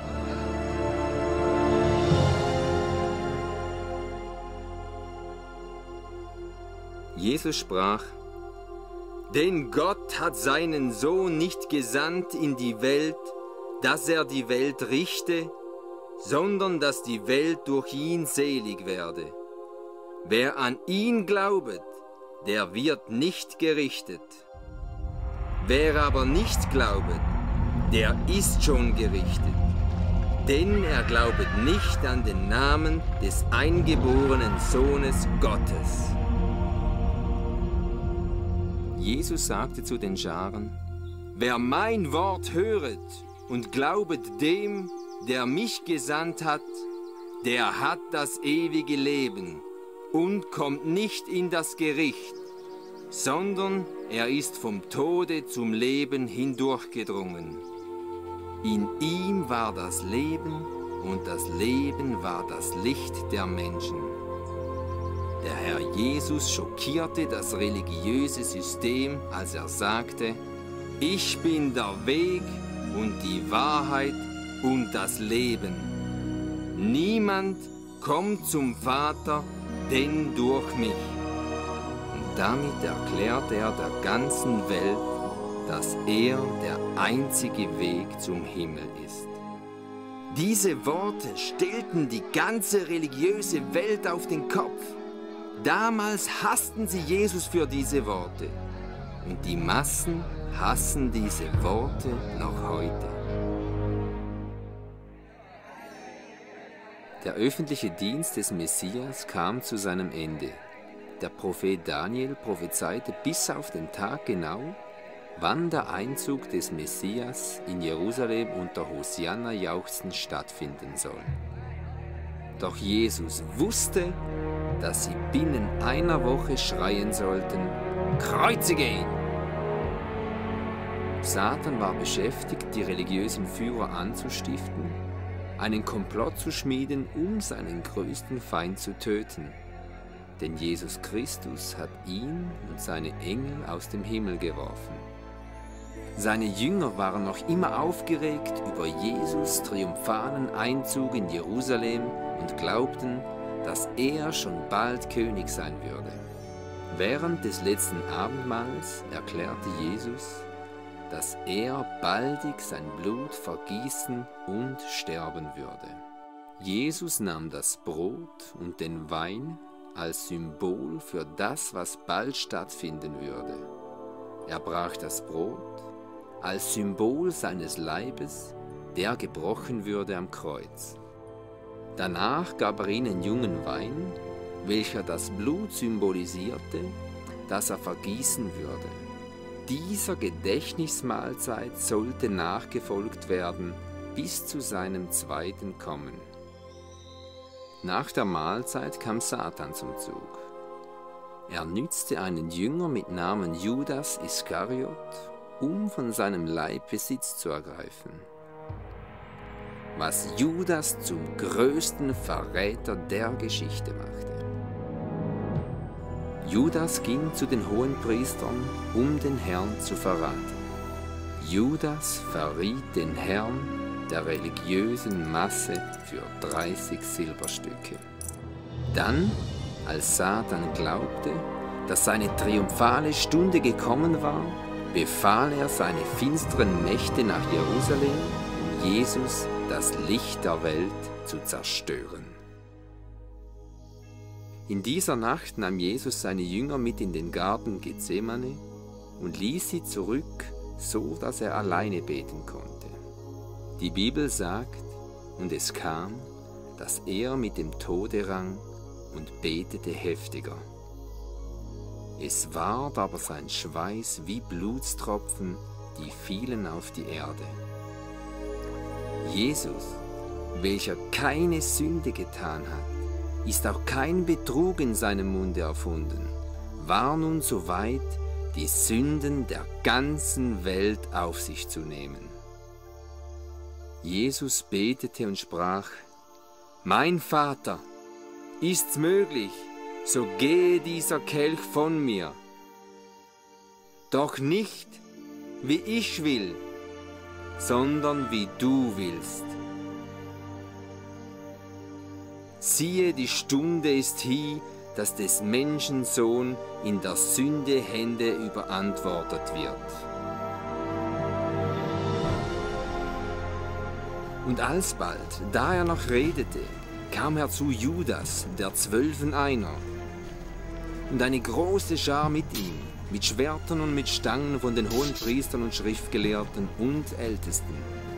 Jesus sprach: Denn Gott hat seinen Sohn nicht gesandt in die Welt, dass er die Welt richte, sondern dass die Welt durch ihn selig werde. Wer an ihn glaubet, der wird nicht gerichtet. Wer aber nicht glaubet, der ist schon gerichtet, denn er glaubet nicht an den Namen des eingeborenen Sohnes Gottes. Jesus sagte zu den Scharen: Wer mein Wort höret und glaubet dem, der mich gesandt hat, der hat das ewige Leben und kommt nicht in das Gericht, sondern er ist vom Tode zum Leben hindurchgedrungen. In ihm war das Leben und das Leben war das Licht der Menschen. Der Herr Jesus schockierte das religiöse System, als er sagte: Ich bin der Weg und die Wahrheit und das Leben. Niemand kommt zum Vater, denn durch mich. Und damit erklärte er der ganzen Welt, dass er der einzige Weg zum Himmel ist. Diese Worte stellten die ganze religiöse Welt auf den Kopf. Damals hassten sie Jesus für diese Worte. Und die Massen hassen diese Worte noch heute. Der öffentliche Dienst des Messias kam zu seinem Ende. Der Prophet Daniel prophezeite bis auf den Tag genau, wann der Einzug des Messias in Jerusalem unter Hosianna-Jauchzen stattfinden soll. Doch Jesus wusste, dass sie binnen einer Woche schreien sollten: Kreuzige ihn! Satan war beschäftigt, die religiösen Führer anzustiften, einen Komplott zu schmieden, um seinen größten Feind zu töten. Denn Jesus Christus hat ihn und seine Engel aus dem Himmel geworfen. Seine Jünger waren noch immer aufgeregt über Jesus' triumphalen Einzug in Jerusalem und glaubten, dass er schon bald König sein würde. Während des letzten Abendmahls erklärte Jesus, dass er baldig sein Blut vergießen und sterben würde. Jesus nahm das Brot und den Wein als Symbol für das, was bald stattfinden würde. Er brach das Brot als Symbol seines Leibes, der gebrochen würde am Kreuz. Danach gab er ihnen jungen Wein, welcher das Blut symbolisierte, das er vergießen würde. dieser Gedächtnismahlzeit sollte nachgefolgt werden bis zu seinem zweiten Kommen. Nach der Mahlzeit kam Satan zum Zug. Er nützte einen Jünger mit Namen Judas Iskariot, um von seinem Leib Besitz zu ergreifen. Was Judas zum größten Verräter der Geschichte machte. Judas ging zu den Hohenpriestern, um den Herrn zu verraten. Judas verriet den Herrn der religiösen Masse für 30 Silberstücke. Dann, als Satan glaubte, dass seine triumphale Stunde gekommen war, befahl er seine finsteren Mächte nach Jerusalem, um Jesus, das Licht der Welt, zu zerstören. In dieser Nacht nahm Jesus seine Jünger mit in den Garten Gethsemane und ließ sie zurück, so dass er alleine beten konnte. Die Bibel sagt, und es kam, dass er mit dem Tode rang und betete heftiger. Es ward aber sein Schweiß wie Blutstropfen, die fielen auf die Erde. Jesus, welcher keine Sünde getan hat, ist auch kein Betrug in seinem Munde erfunden, war nun so weit, die Sünden der ganzen Welt auf sich zu nehmen. Jesus betete und sprach: Mein Vater, ist's möglich, so gehe dieser Kelch von mir. Doch nicht, wie ich will, sondern wie du willst. Siehe, die Stunde ist hie, dass des Menschen Sohn in der Sünde Hände überantwortet wird. Und alsbald, da er noch redete, kam herzu Judas, der 12 einer, und eine große Schar mit ihm, mit Schwertern und mit Stangen von den Hohenpriestern und Schriftgelehrten und Ältesten.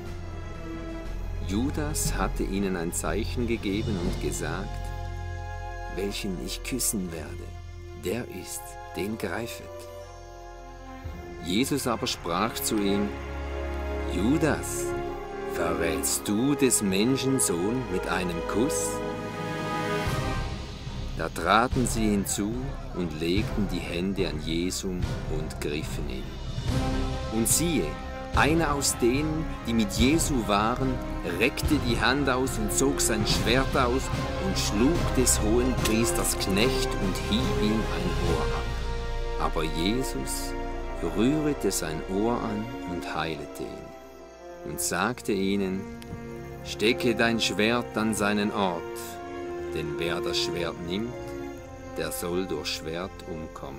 Judas hatte ihnen ein Zeichen gegeben und gesagt: Welchen ich küssen werde, der ist, den greifet. Jesus aber sprach zu ihm: Judas, verrätst du des Menschen Sohn mit einem Kuss? Da traten sie hinzu und legten die Hände an Jesum und griffen ihn. Und siehe, einer aus denen, die mit Jesu waren, reckte die Hand aus und zog sein Schwert aus und schlug des Hohenpriesters Knecht und hieb ihm ein Ohr ab. Aber Jesus rührte sein Ohr an und heilete ihn und sagte ihnen: Stecke dein Schwert an seinen Ort, denn wer das Schwert nimmt, der soll durch Schwert umkommen.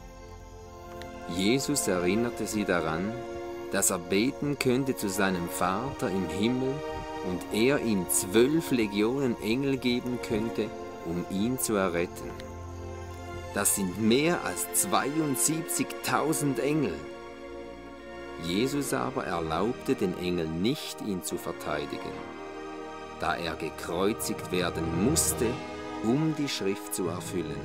Jesus erinnerte sie daran, dass er beten könnte zu seinem Vater im Himmel und er ihm 12 Legionen Engel geben könnte, um ihn zu erretten. Das sind mehr als 72.000 Engel. Jesus aber erlaubte den Engeln nicht, ihn zu verteidigen, da er gekreuzigt werden musste, um die Schrift zu erfüllen.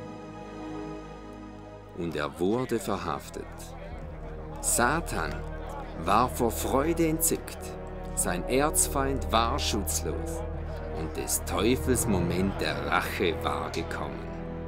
Und er wurde verhaftet. Satan war vor Freude entzückt, sein Erzfeind war schutzlos und des Teufels Moment der Rache war gekommen.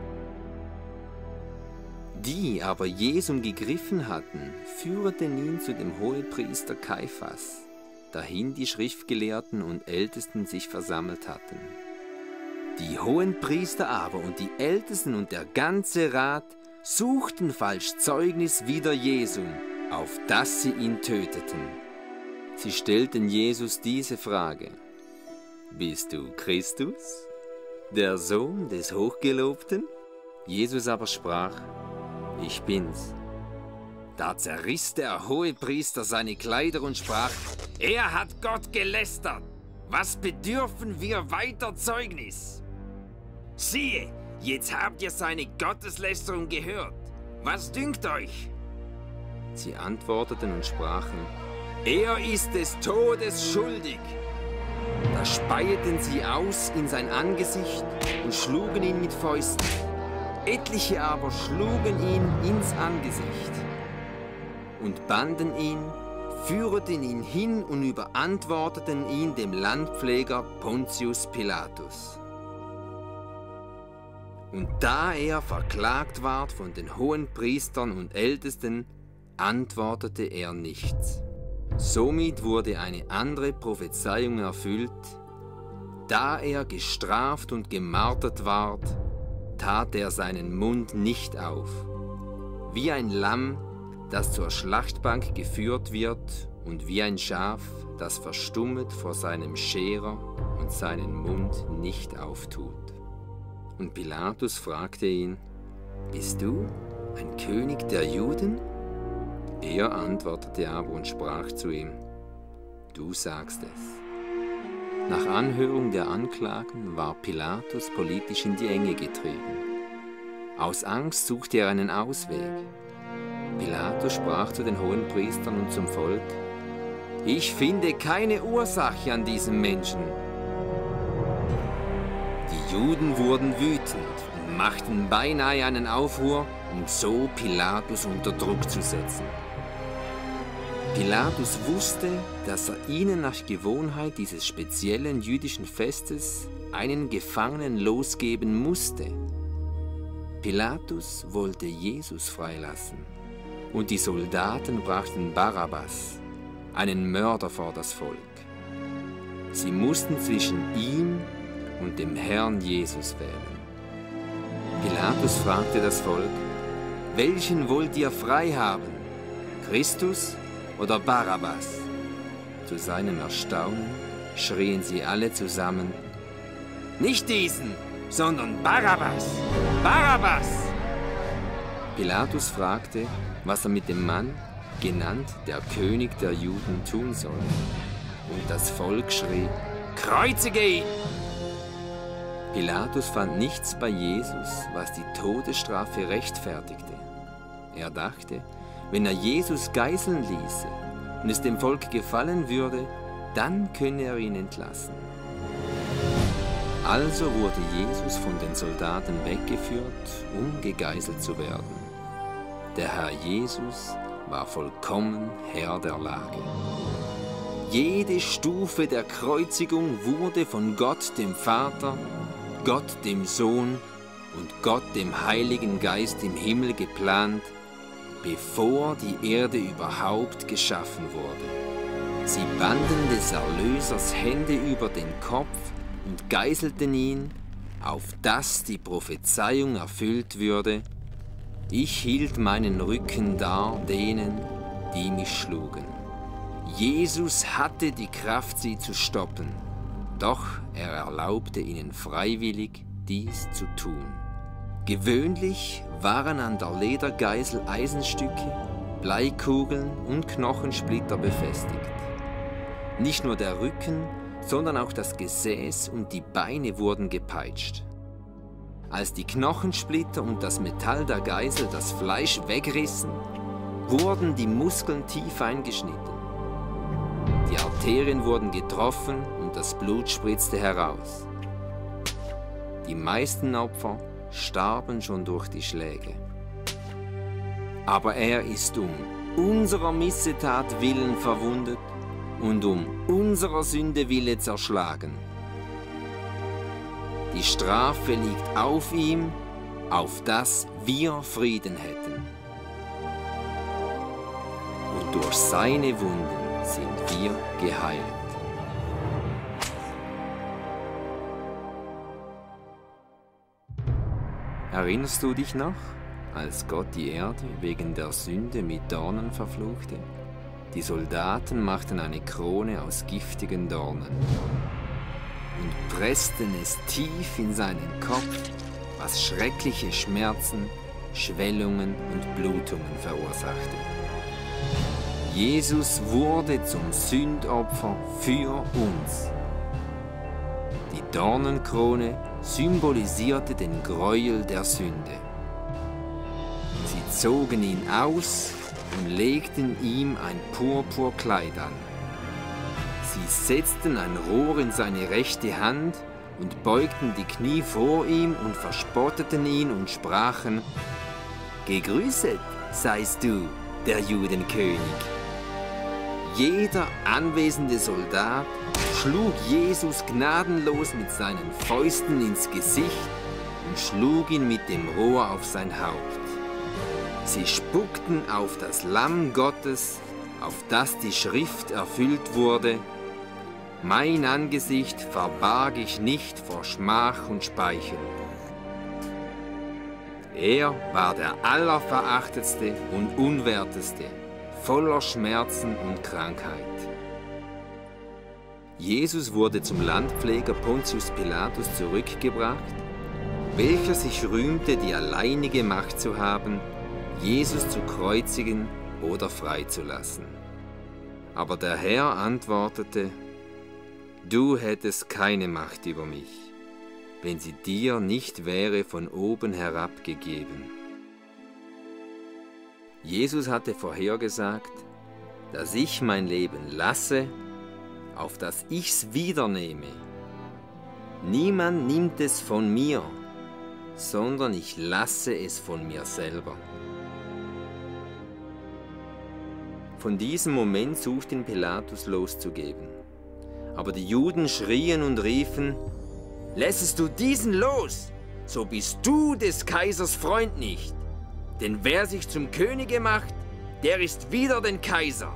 Die aber Jesum gegriffen hatten, führten ihn zu dem Hohepriester Kaiphas, dahin die Schriftgelehrten und Ältesten sich versammelt hatten. Die Hohenpriester aber und die Ältesten und der ganze Rat suchten falsch Zeugnis wider Jesum, auf dass sie ihn töteten. Sie stellten Jesus diese Frage: Bist du Christus, der Sohn des Hochgelobten? Jesus aber sprach: Ich bin's. Da zerriss der Hohepriester seine Kleider und sprach: Er hat Gott gelästert. Was bedürfen wir weiter Zeugnis? Siehe, jetzt habt ihr seine Gotteslästerung gehört. Was dünkt euch? Sie antworteten und sprachen: Er ist des Todes schuldig. Da speieten sie aus in sein Angesicht und schlugen ihn mit Fäusten. Etliche aber schlugen ihn ins Angesicht. und banden ihn, führten ihn hin und überantworteten ihn dem Landpfleger Pontius Pilatus. Und da er verklagt ward von den Hohenpriestern und Ältesten, antwortete er nichts. Somit wurde eine andere Prophezeiung erfüllt: Da er gestraft und gemartert ward, tat er seinen Mund nicht auf, wie ein Lamm, das zur Schlachtbank geführt wird, und wie ein Schaf, das verstummet vor seinem Scherer und seinen Mund nicht auftut. Und Pilatus fragte ihn: Bist du ein König der Juden? Er antwortete aber und sprach zu ihm: Du sagst es. Nach Anhörung der Anklagen war Pilatus politisch in die Enge getrieben. Aus Angst suchte er einen Ausweg. Pilatus sprach zu den Hohenpriestern und zum Volk: Ich finde keine Ursache an diesem Menschen. Die Juden wurden wütend und machten beinahe einen Aufruhr, um so Pilatus unter Druck zu setzen. Pilatus wusste, dass er ihnen nach Gewohnheit dieses speziellen jüdischen Festes einen Gefangenen losgeben musste. Pilatus wollte Jesus freilassen, und die Soldaten brachten Barabbas, einen Mörder, vor das Volk. Sie mussten zwischen ihm und dem Herrn Jesus wählen. Pilatus fragte das Volk: Welchen wollt ihr frei haben? Christus oder Barabbas? Zu seinem Erstaunen schrien sie alle zusammen: Nicht diesen, sondern Barabbas! Barabbas! Pilatus fragte, was er mit dem Mann, genannt der König der Juden, tun soll. Und das Volk schrie: Kreuzige ihn! Pilatus fand nichts bei Jesus, was die Todesstrafe rechtfertigte. Er dachte, wenn er Jesus geißeln ließe und es dem Volk gefallen würde, dann könne er ihn entlassen. Also wurde Jesus von den Soldaten weggeführt, um gegeißelt zu werden. Der Herr Jesus war vollkommen Herr der Lage. Jede Stufe der Kreuzigung wurde von Gott dem Vater, Gott dem Sohn und Gott dem Heiligen Geist im Himmel geplant, bevor die Erde überhaupt geschaffen wurde. Sie banden des Erlösers Hände über den Kopf und geißelten ihn, auf dass die Prophezeiung erfüllt würde: Ich hielt meinen Rücken dar denen, die mich schlugen. Jesus hatte die Kraft, sie zu stoppen, doch er erlaubte ihnen freiwillig, dies zu tun. Gewöhnlich waren an der Ledergeißel Eisenstücke, Bleikugeln und Knochensplitter befestigt. Nicht nur der Rücken, sondern auch das Gesäß und die Beine wurden gepeitscht. Als die Knochensplitter und das Metall der Geißel das Fleisch wegrissen, wurden die Muskeln tief eingeschnitten. Die Arterien wurden getroffen und das Blut spritzte heraus. Die meisten Opfer starben schon durch die Schläge. Aber er ist um unserer Missetat willen verwundet und um unserer Sünde Wille zerschlagen. Die Strafe liegt auf ihm, auf dass wir Frieden hätten. Und durch seine Wunden sind wir geheilt. Erinnerst du dich noch, als Gott die Erde wegen der Sünde mit Dornen verfluchte? Die Soldaten machten eine Krone aus giftigen Dornen und pressten es tief in seinen Kopf, was schreckliche Schmerzen, Schwellungen und Blutungen verursachte. Jesus wurde zum Sündopfer für uns. Die Dornenkrone symbolisierte den Gräuel der Sünde. Sie zogen ihn aus und legten ihm ein Purpurkleid an. Sie setzten ein Rohr in seine rechte Hand und beugten die Knie vor ihm und verspotteten ihn und sprachen: Gegrüßet seist du, der Judenkönig. Jeder anwesende Soldat schlug Jesus gnadenlos mit seinen Fäusten ins Gesicht und schlug ihn mit dem Rohr auf sein Haupt. Sie spuckten auf das Lamm Gottes, auf das die Schrift erfüllt wurde: Mein Angesicht verbarg ich nicht vor Schmach und Speichel. Er war der Allerverachtetste und Unwerteste, voller Schmerzen und Krankheit. Jesus wurde zum Landpfleger Pontius Pilatus zurückgebracht, welcher sich rühmte, die alleinige Macht zu haben, Jesus zu kreuzigen oder freizulassen. Aber der Herr antwortete: Du hättest keine Macht über mich, wenn sie dir nicht wäre von oben herab gegeben. Jesus hatte vorhergesagt, dass ich mein Leben lasse, auf dass ich's wiedernehme. Niemand nimmt es von mir, sondern ich lasse es von mir selber. Von diesem Moment suchte ihn Pilatus loszugeben. Aber die Juden schrien und riefen: Lässest du diesen los, so bist du des Kaisers Freund nicht. Denn wer sich zum Könige macht, der ist wider den Kaiser.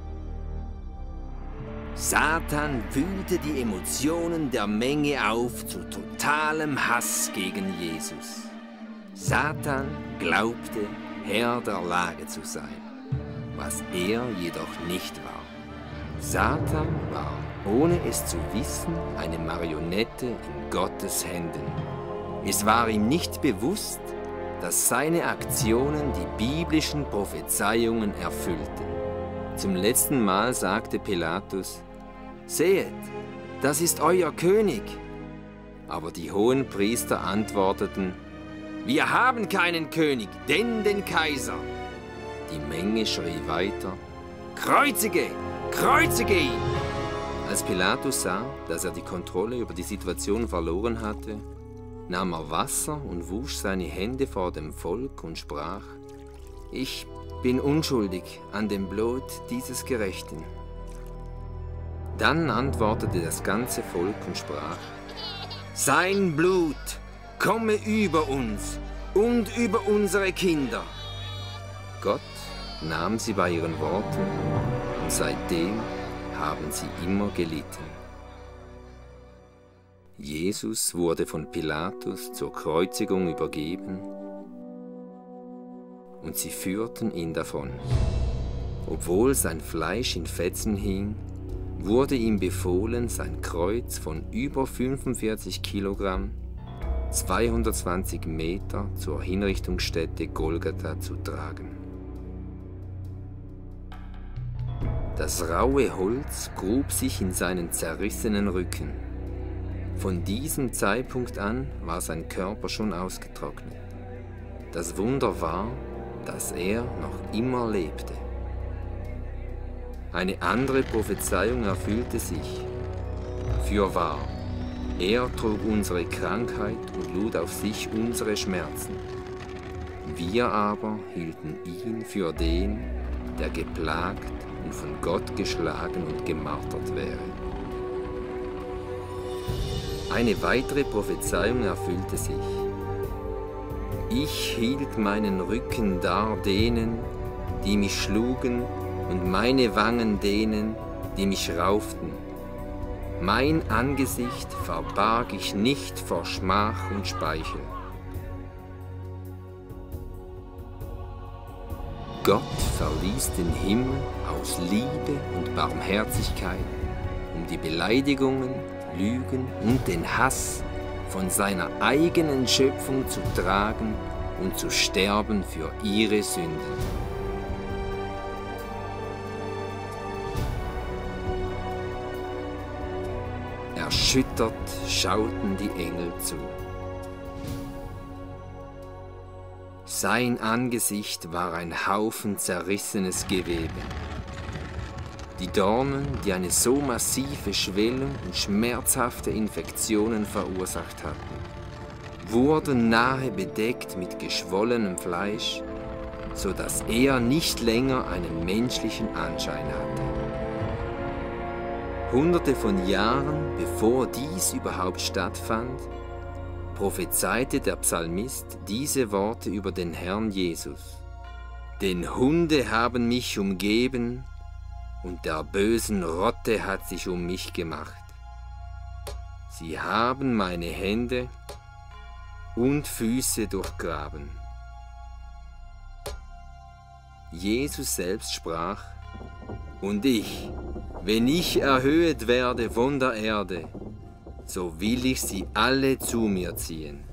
Satan wühlte die Emotionen der Menge auf zu totalem Hass gegen Jesus. Satan glaubte, Herr der Lage zu sein, was er jedoch nicht war. Satan war, ohne es zu wissen, eine Marionette in Gottes Händen. Es war ihm nicht bewusst, dass seine Aktionen die biblischen Prophezeiungen erfüllten. Zum letzten Mal sagte Pilatus: Sehet, das ist euer König. Aber die Hohenpriester antworteten: Wir haben keinen König, denn den Kaiser. Die Menge schrie weiter: Kreuzige! Kreuzige ihn! Als Pilatus sah, dass er die Kontrolle über die Situation verloren hatte, nahm er Wasser und wusch seine Hände vor dem Volk und sprach: Ich bin unschuldig an dem Blut dieses Gerechten. Dann antwortete das ganze Volk und sprach: Sein Blut komme über uns und über unsere Kinder. Gott nahm sie bei ihren Worten, und seitdem haben sie immer gelitten. Jesus wurde von Pilatus zur Kreuzigung übergeben, und sie führten ihn davon. Obwohl sein Fleisch in Fetzen hing, wurde ihm befohlen, sein Kreuz von über 45 Kilogramm, 220 Meter zur Hinrichtungsstätte Golgatha zu tragen. Das raue Holz grub sich in seinen zerrissenen Rücken. Von diesem Zeitpunkt an war sein Körper schon ausgetrocknet. Das Wunder war, dass er noch immer lebte. Eine andere Prophezeiung erfüllte sich. Fürwahr, er trug unsere Krankheit und lud auf sich unsere Schmerzen. Wir aber hielten ihn für den, der geplagt und von Gott geschlagen und gemartert wäre. Eine weitere Prophezeiung erfüllte sich. Ich hielt meinen Rücken dar denen, die mich schlugen, und meine Wangen denen, die mich rauften. Mein Angesicht verbarg ich nicht vor Schmach und Speichel. Gott verließ den Himmel aus Liebe und Barmherzigkeit, um die Beleidigungen, Lügen und den Hass von seiner eigenen Schöpfung zu tragen und zu sterben für ihre Sünden. Erschüttert schauten die Engel zu. Sein Angesicht war ein Haufen zerrissenes Gewebe. Die Dornen, die eine so massive Schwellung und schmerzhafte Infektionen verursacht hatten, wurden nahe bedeckt mit geschwollenem Fleisch so dass er nicht länger einen menschlichen Anschein hatte. Hunderte von Jahren bevor dies überhaupt stattfand, prophezeite der Psalmist diese Worte über den Herrn Jesus. Denn Hunde haben mich umgeben und der bösen Rotte hat sich um mich gemacht. Sie haben meine Hände und Füße durchgraben. Jesus selbst sprach: Und ich, wenn ich erhöht werde von der Erde, so will ich sie alle zu mir ziehen.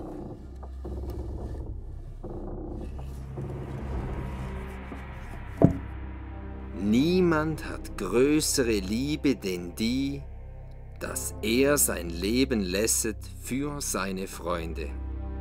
Niemand hat größere Liebe denn die, dass er sein Leben lässet für seine Freunde.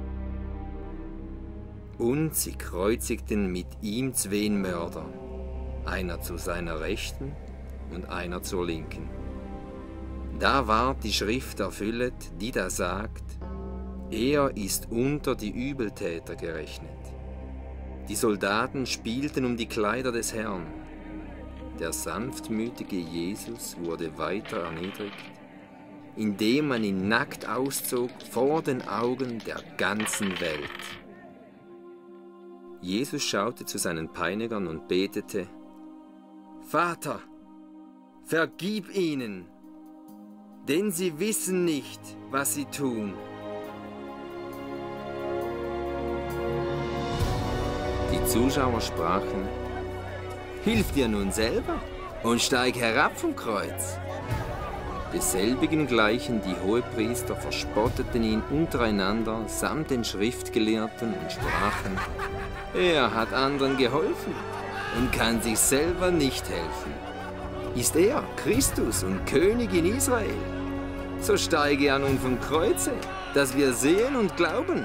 Und sie kreuzigten mit ihm 2 Mörder, einer zu seiner Rechten und einer zur Linken. Da ward die Schrift erfüllet, die da sagt: Er ist unter die Übeltäter gerechnet. Die Soldaten spielten um die Kleider des Herrn. Der sanftmütige Jesus wurde weiter erniedrigt, indem man ihn nackt auszog vor den Augen der ganzen Welt. Jesus schaute zu seinen Peinigern und betete: Vater, vergib ihnen, denn sie wissen nicht, was sie tun. Die Zuschauer sprachen: Hilf dir nun selber und steig herab vom Kreuz. Desselbigen gleichen die Hohepriester verspotteten ihn untereinander samt den Schriftgelehrten und sprachen: Er hat anderen geholfen und kann sich selber nicht helfen. Ist er Christus und König in Israel? So steige er nun vom Kreuze, dass wir sehen und glauben.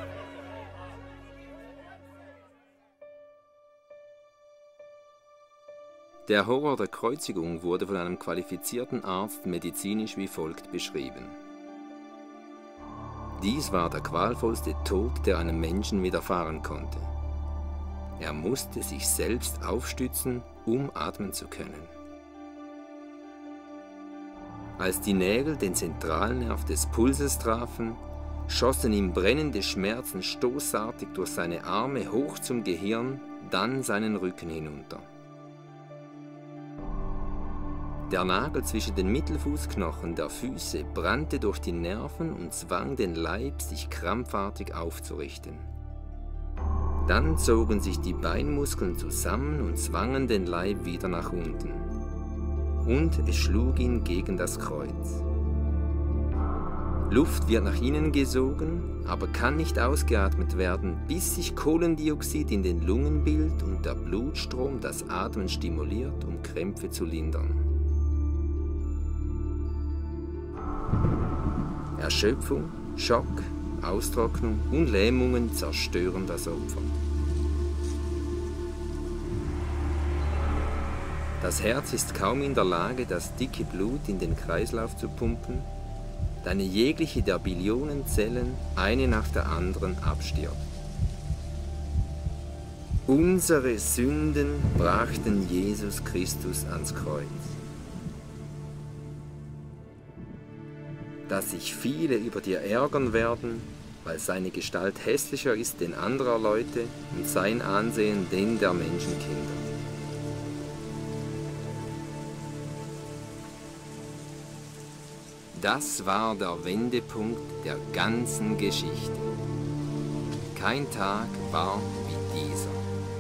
Der Horror der Kreuzigung wurde von einem qualifizierten Arzt medizinisch wie folgt beschrieben. Dies war der qualvollste Tod, der einem Menschen widerfahren konnte. Er musste sich selbst aufstützen, um atmen zu können. Als die Nägel den Zentralnerv des Pulses trafen, schossen ihm brennende Schmerzen stoßartig durch seine Arme hoch zum Gehirn, dann seinen Rücken hinunter. Der Nagel zwischen den Mittelfußknochen der Füße brannte durch die Nerven und zwang den Leib, sich krampfartig aufzurichten. Dann zogen sich die Beinmuskeln zusammen und zwangen den Leib wieder nach unten. Und es schlug ihn gegen das Kreuz. Luft wird nach innen gesogen, aber kann nicht ausgeatmet werden, bis sich Kohlendioxid in den Lungen bildet und der Blutstrom das Atmen stimuliert, um Krämpfe zu lindern. Erschöpfung, Schock, Austrocknung und Lähmungen zerstören das Opfer. Das Herz ist kaum in der Lage, das dicke Blut in den Kreislauf zu pumpen, da eine jegliche der Billionen Zellen eine nach der anderen abstirbt. Unsere Sünden brachten Jesus Christus ans Kreuz. Dass sich viele über dir ärgern werden, weil seine Gestalt hässlicher ist denn anderer Leute und sein Ansehen den der Menschenkinder. Das war der Wendepunkt der ganzen Geschichte. Kein Tag war wie dieser.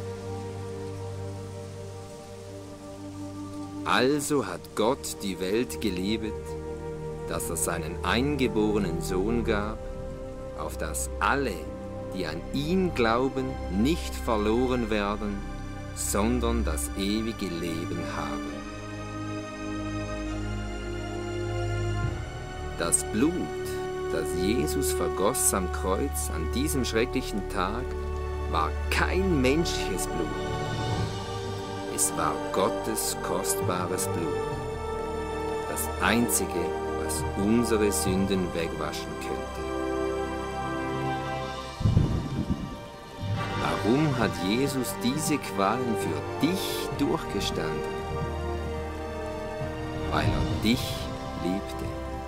Also hat Gott die Welt geliebet, dass er seinen eingeborenen Sohn gab, auf dass alle, die an ihn glauben, nicht verloren werden, sondern das ewige Leben haben. Das Blut, das Jesus vergoss am Kreuz an diesem schrecklichen Tag, war kein menschliches Blut. Es war Gottes kostbares Blut, das einzige, was unsere Sünden wegwaschen könnte. Warum hat Jesus diese Qualen für dich durchgestanden? Weil er dich liebte.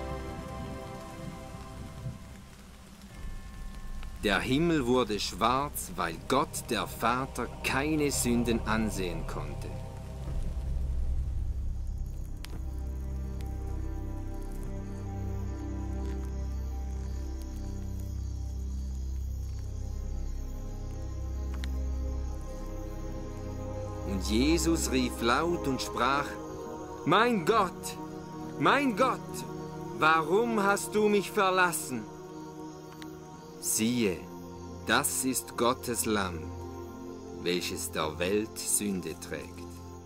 Der Himmel wurde schwarz, weil Gott, der Vater, keine Sünden ansehen konnte. Und Jesus rief laut und sprach: Mein Gott, warum hast du mich verlassen? Siehe, das ist Gottes Lamm, welches der Welt Sünde trägt.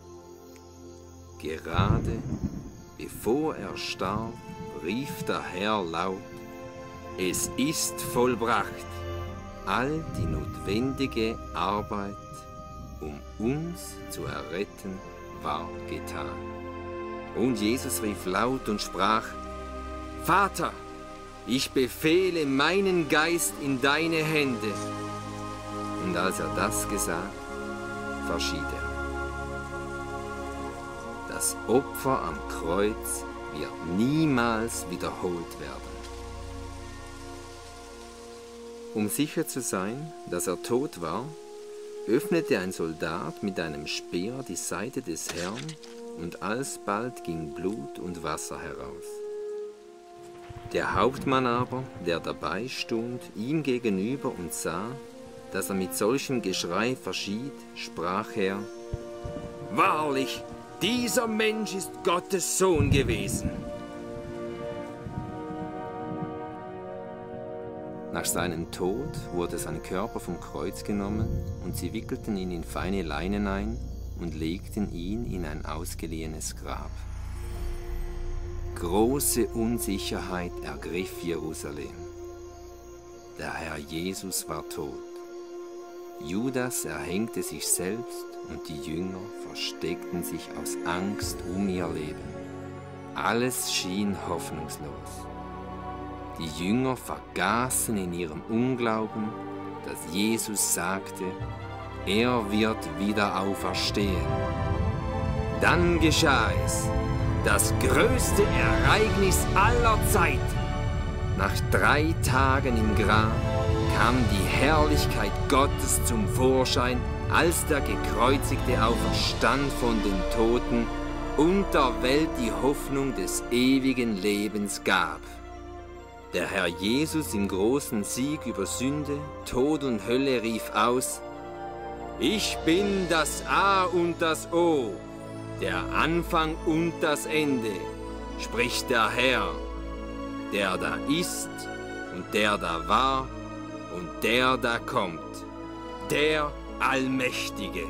Gerade bevor er starb, rief der Herr laut: Es ist vollbracht. All die notwendige Arbeit, um uns zu erretten, war getan. Und Jesus rief laut und sprach: Vater, ich befehle meinen Geist in deine Hände. Und als er das gesagt, verschied er. Das Opfer am Kreuz wird niemals wiederholt werden. Um sicher zu sein, dass er tot war, öffnete ein Soldat mit einem Speer die Seite des Herrn, und alsbald ging Blut und Wasser heraus. Der Hauptmann aber, der dabei stund, ihm gegenüber und sah, dass er mit solchem Geschrei verschied, sprach er: Wahrlich, dieser Mensch ist Gottes Sohn gewesen. Nach seinem Tod wurde sein Körper vom Kreuz genommen, und sie wickelten ihn in feine Leinen ein und legten ihn in ein ausgeliehenes Grab. Große Unsicherheit ergriff Jerusalem. Der Herr Jesus war tot. Judas erhängte sich selbst und die Jünger versteckten sich aus Angst um ihr Leben. Alles schien hoffnungslos. Die Jünger vergaßen in ihrem Unglauben, dass Jesus sagte, er wird wieder auferstehen. Dann geschah es, das größte Ereignis aller Zeiten. Nach 3 Tagen im Grab kam die Herrlichkeit Gottes zum Vorschein, als der Gekreuzigte auferstand von den Toten und der Welt die Hoffnung des ewigen Lebens gab. Der Herr Jesus im großen Sieg über Sünde, Tod und Hölle rief aus: Ich bin das A und das O, der Anfang und das Ende, spricht der Herr, der da ist und der da war und der da kommt, der Allmächtige.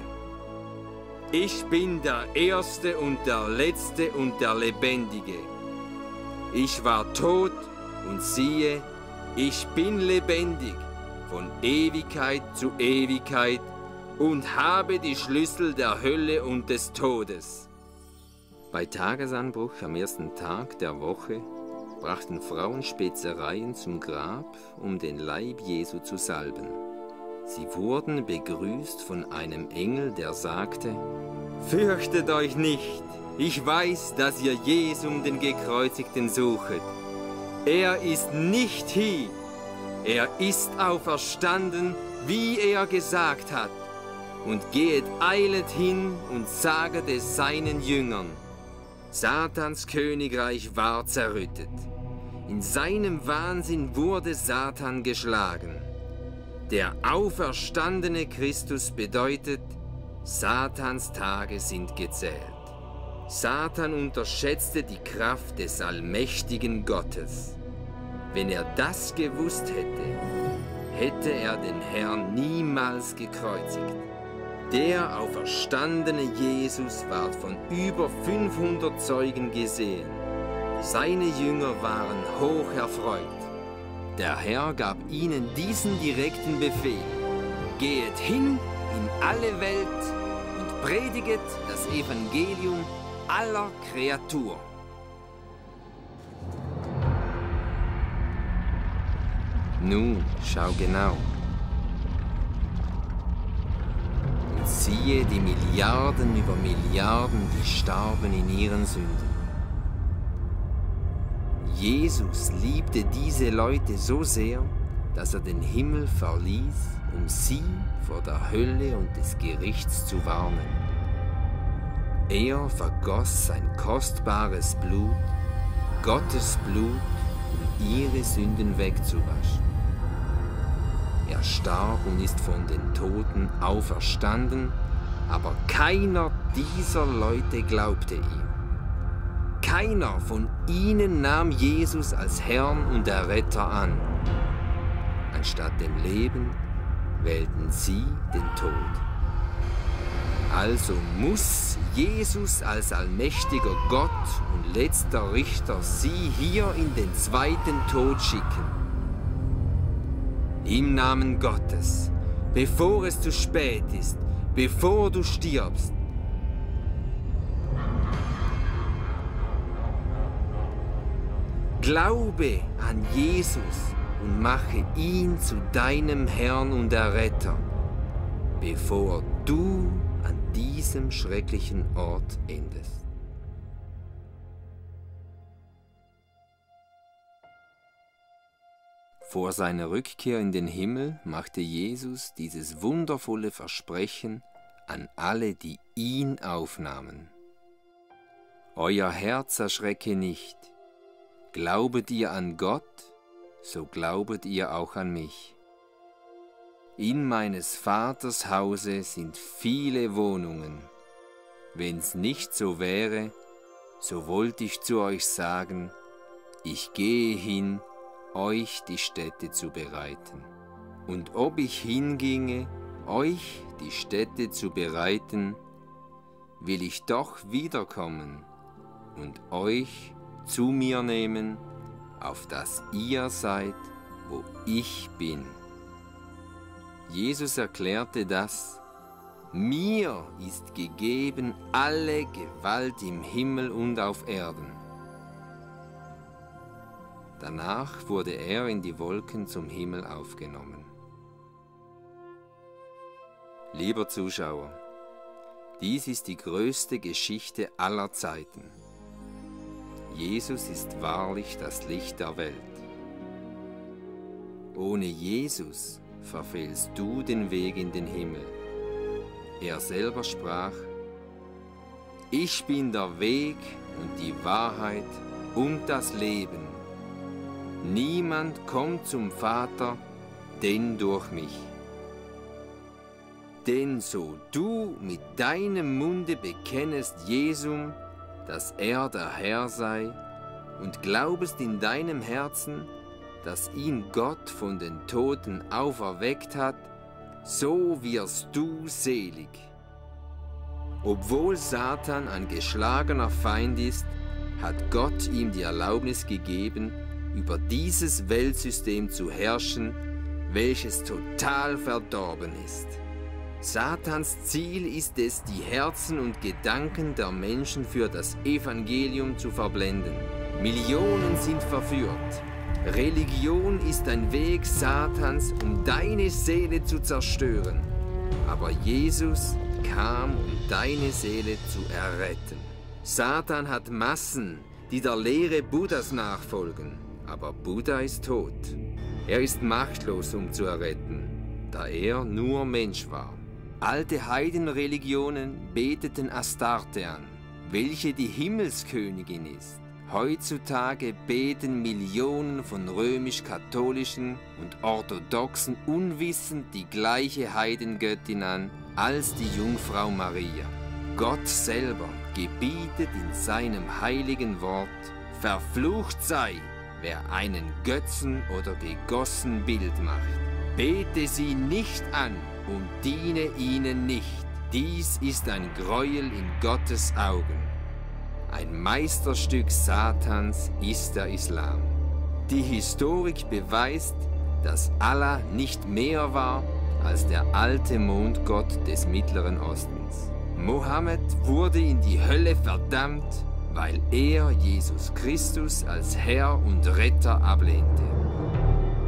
Ich bin der Erste und der Letzte und der Lebendige. Ich war tot und siehe, ich bin lebendig von Ewigkeit zu Ewigkeit und habe die Schlüssel der Hölle und des Todes. Bei Tagesanbruch am ersten Tag der Woche brachten Frauen Spezereien zum Grab, um den Leib Jesu zu salben. Sie wurden begrüßt von einem Engel, der sagte: Fürchtet euch nicht, ich weiß, dass ihr Jesum, den Gekreuzigten, suchet. Er ist nicht hier, er ist auferstanden, wie er gesagt hat. Und gehet eilet hin und saget es seinen Jüngern. Satans Königreich war zerrüttet. In seinem Wahnsinn wurde Satan geschlagen. Der auferstandene Christus bedeutet, Satans Tage sind gezählt. Satan unterschätzte die Kraft des allmächtigen Gottes. Wenn er das gewusst hätte, hätte er den Herrn niemals gekreuzigt. Der auferstandene Jesus ward von über 500 Zeugen gesehen. Seine Jünger waren hoch erfreut. Der Herr gab ihnen diesen direkten Befehl: Gehet hin in alle Welt und prediget das Evangelium aller Kreatur. Nun, schau genau. siehe die Milliarden über Milliarden, die starben in ihren Sünden. Jesus liebte diese Leute so sehr, dass er den Himmel verließ, um sie vor der Hölle und des Gerichts zu warnen. Er vergoss sein kostbares Blut, Gottes Blut, um ihre Sünden wegzuwaschen. Er starb und ist von den Toten auferstanden, aber keiner dieser Leute glaubte ihm. Keiner von ihnen nahm Jesus als Herrn und Erretter an. Anstatt dem Leben wählten sie den Tod. Also muss Jesus als allmächtiger Gott und letzter Richter sie hier in den zweiten Tod schicken. Im Namen Gottes, bevor es zu spät ist, bevor du stirbst. Glaube an Jesus und mache ihn zu deinem Herrn und Erretter, bevor du an diesem schrecklichen Ort endest. Vor seiner Rückkehr in den Himmel machte Jesus dieses wundervolle Versprechen an alle, die ihn aufnahmen. Euer Herz erschrecke nicht. Glaubet ihr an Gott, so glaubet ihr auch an mich. In meines Vaters Hause sind viele Wohnungen. Wenn's nicht so wäre, so wollte ich zu euch sagen, ich gehe hin, euch die Stätte zu bereiten. Und ob ich hinginge, euch die Stätte zu bereiten, will ich doch wiederkommen und euch zu mir nehmen, auf dass ihr seid, wo ich bin. Jesus erklärte das: Mir ist gegeben alle Gewalt im Himmel und auf Erden. Danach wurde er in die Wolken zum Himmel aufgenommen. Lieber Zuschauer, dies ist die größte Geschichte aller Zeiten. Jesus ist wahrlich das Licht der Welt. Ohne Jesus verfehlst du den Weg in den Himmel. Er selber sprach: Ich bin der Weg und die Wahrheit und das Leben. Niemand kommt zum Vater, denn durch mich. Denn so du mit deinem Munde bekennest Jesum, dass er der Herr sei, und glaubest in deinem Herzen, dass ihn Gott von den Toten auferweckt hat, so wirst du selig. Obwohl Satan ein geschlagener Feind ist, hat Gott ihm die Erlaubnis gegeben, über dieses Weltsystem zu herrschen, welches total verdorben ist. Satans Ziel ist es, die Herzen und Gedanken der Menschen für das Evangelium zu verblenden. Millionen sind verführt. Religion ist ein Weg Satans, um deine Seele zu zerstören. Aber Jesus kam, um deine Seele zu erretten. Satan hat Massen, die der Lehre Buddhas nachfolgen. Aber Buddha ist tot. Er ist machtlos, um zu erretten, da er nur Mensch war. Alte Heidenreligionen beteten Astarte an, welche die Himmelskönigin ist. Heutzutage beten Millionen von römisch-katholischen und orthodoxen unwissend die gleiche Heidengöttin an als die Jungfrau Maria. Gott selber gebietet in seinem heiligen Wort: Verflucht sei, wer einen Götzen oder gegossen Bild macht. Bete sie nicht an und diene ihnen nicht. Dies ist ein Gräuel in Gottes Augen. Ein Meisterstück Satans ist der Islam. Die Historik beweist, dass Allah nicht mehr war als der alte Mondgott des Mittleren Ostens. Mohammed wurde in die Hölle verdammt, weil er Jesus Christus als Herr und Retter ablehnte.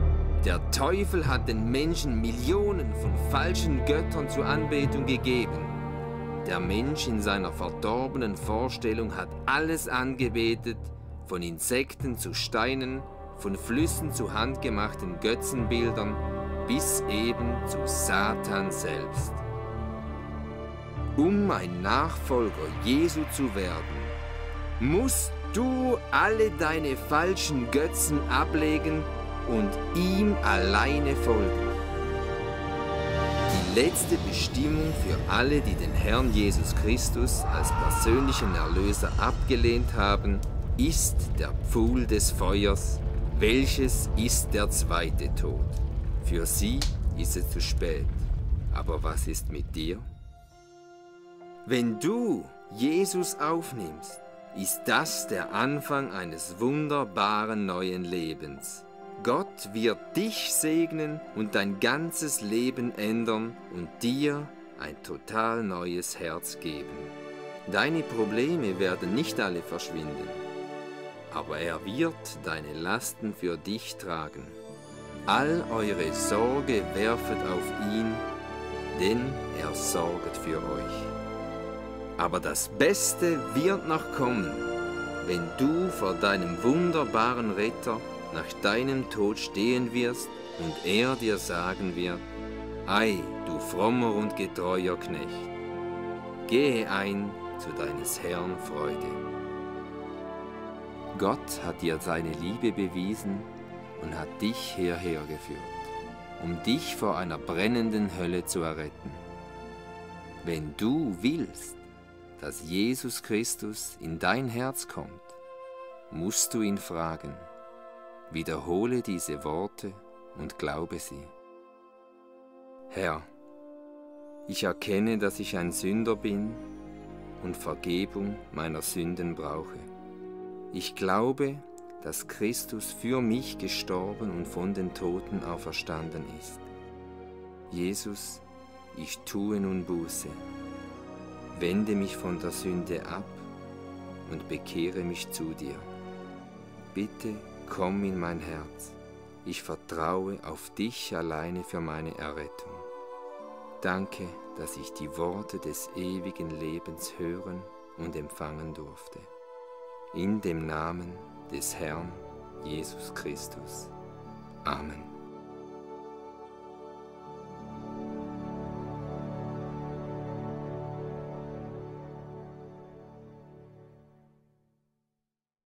Der Teufel hat den Menschen Millionen von falschen Göttern zur Anbetung gegeben. Der Mensch in seiner verdorbenen Vorstellung hat alles angebetet, von Insekten zu Steinen, von Flüssen zu handgemachten Götzenbildern, bis eben zu Satan selbst. Um ein Nachfolger Jesu zu werden, musst du alle deine falschen Götzen ablegen und ihm alleine folgen. Die letzte Bestimmung für alle, die den Herrn Jesus Christus als persönlichen Erlöser abgelehnt haben, ist der Pfuhl des Feuers, welches ist der zweite Tod. Für sie ist es zu spät. Aber was ist mit dir? Wenn du Jesus aufnimmst, ist das der Anfang eines wunderbaren neuen Lebens. Gott wird dich segnen und dein ganzes Leben ändern und dir ein total neues Herz geben. Deine Probleme werden nicht alle verschwinden, aber er wird deine Lasten für dich tragen. All eure Sorge werfet auf ihn, denn er sorgt für euch. Aber das Beste wird noch kommen, wenn du vor deinem wunderbaren Retter nach deinem Tod stehen wirst und er dir sagen wird: Ei, du frommer und getreuer Knecht, gehe ein zu deines Herrn Freude. Gott hat dir seine Liebe bewiesen und hat dich hierher geführt, um dich vor einer brennenden Hölle zu erretten. Wenn du willst, dass Jesus Christus in dein Herz kommt, musst du ihn fragen. Wiederhole diese Worte und glaube sie. Herr, ich erkenne, dass ich ein Sünder bin und Vergebung meiner Sünden brauche. Ich glaube, dass Christus für mich gestorben und von den Toten auferstanden ist. Jesus, ich tue nun Buße. Wende mich von der Sünde ab und bekehre mich zu dir. Bitte komm in mein Herz. Ich vertraue auf dich alleine für meine Errettung. Danke, dass ich die Worte des ewigen Lebens hören und empfangen durfte. In dem Namen des Herrn Jesus Christus. Amen.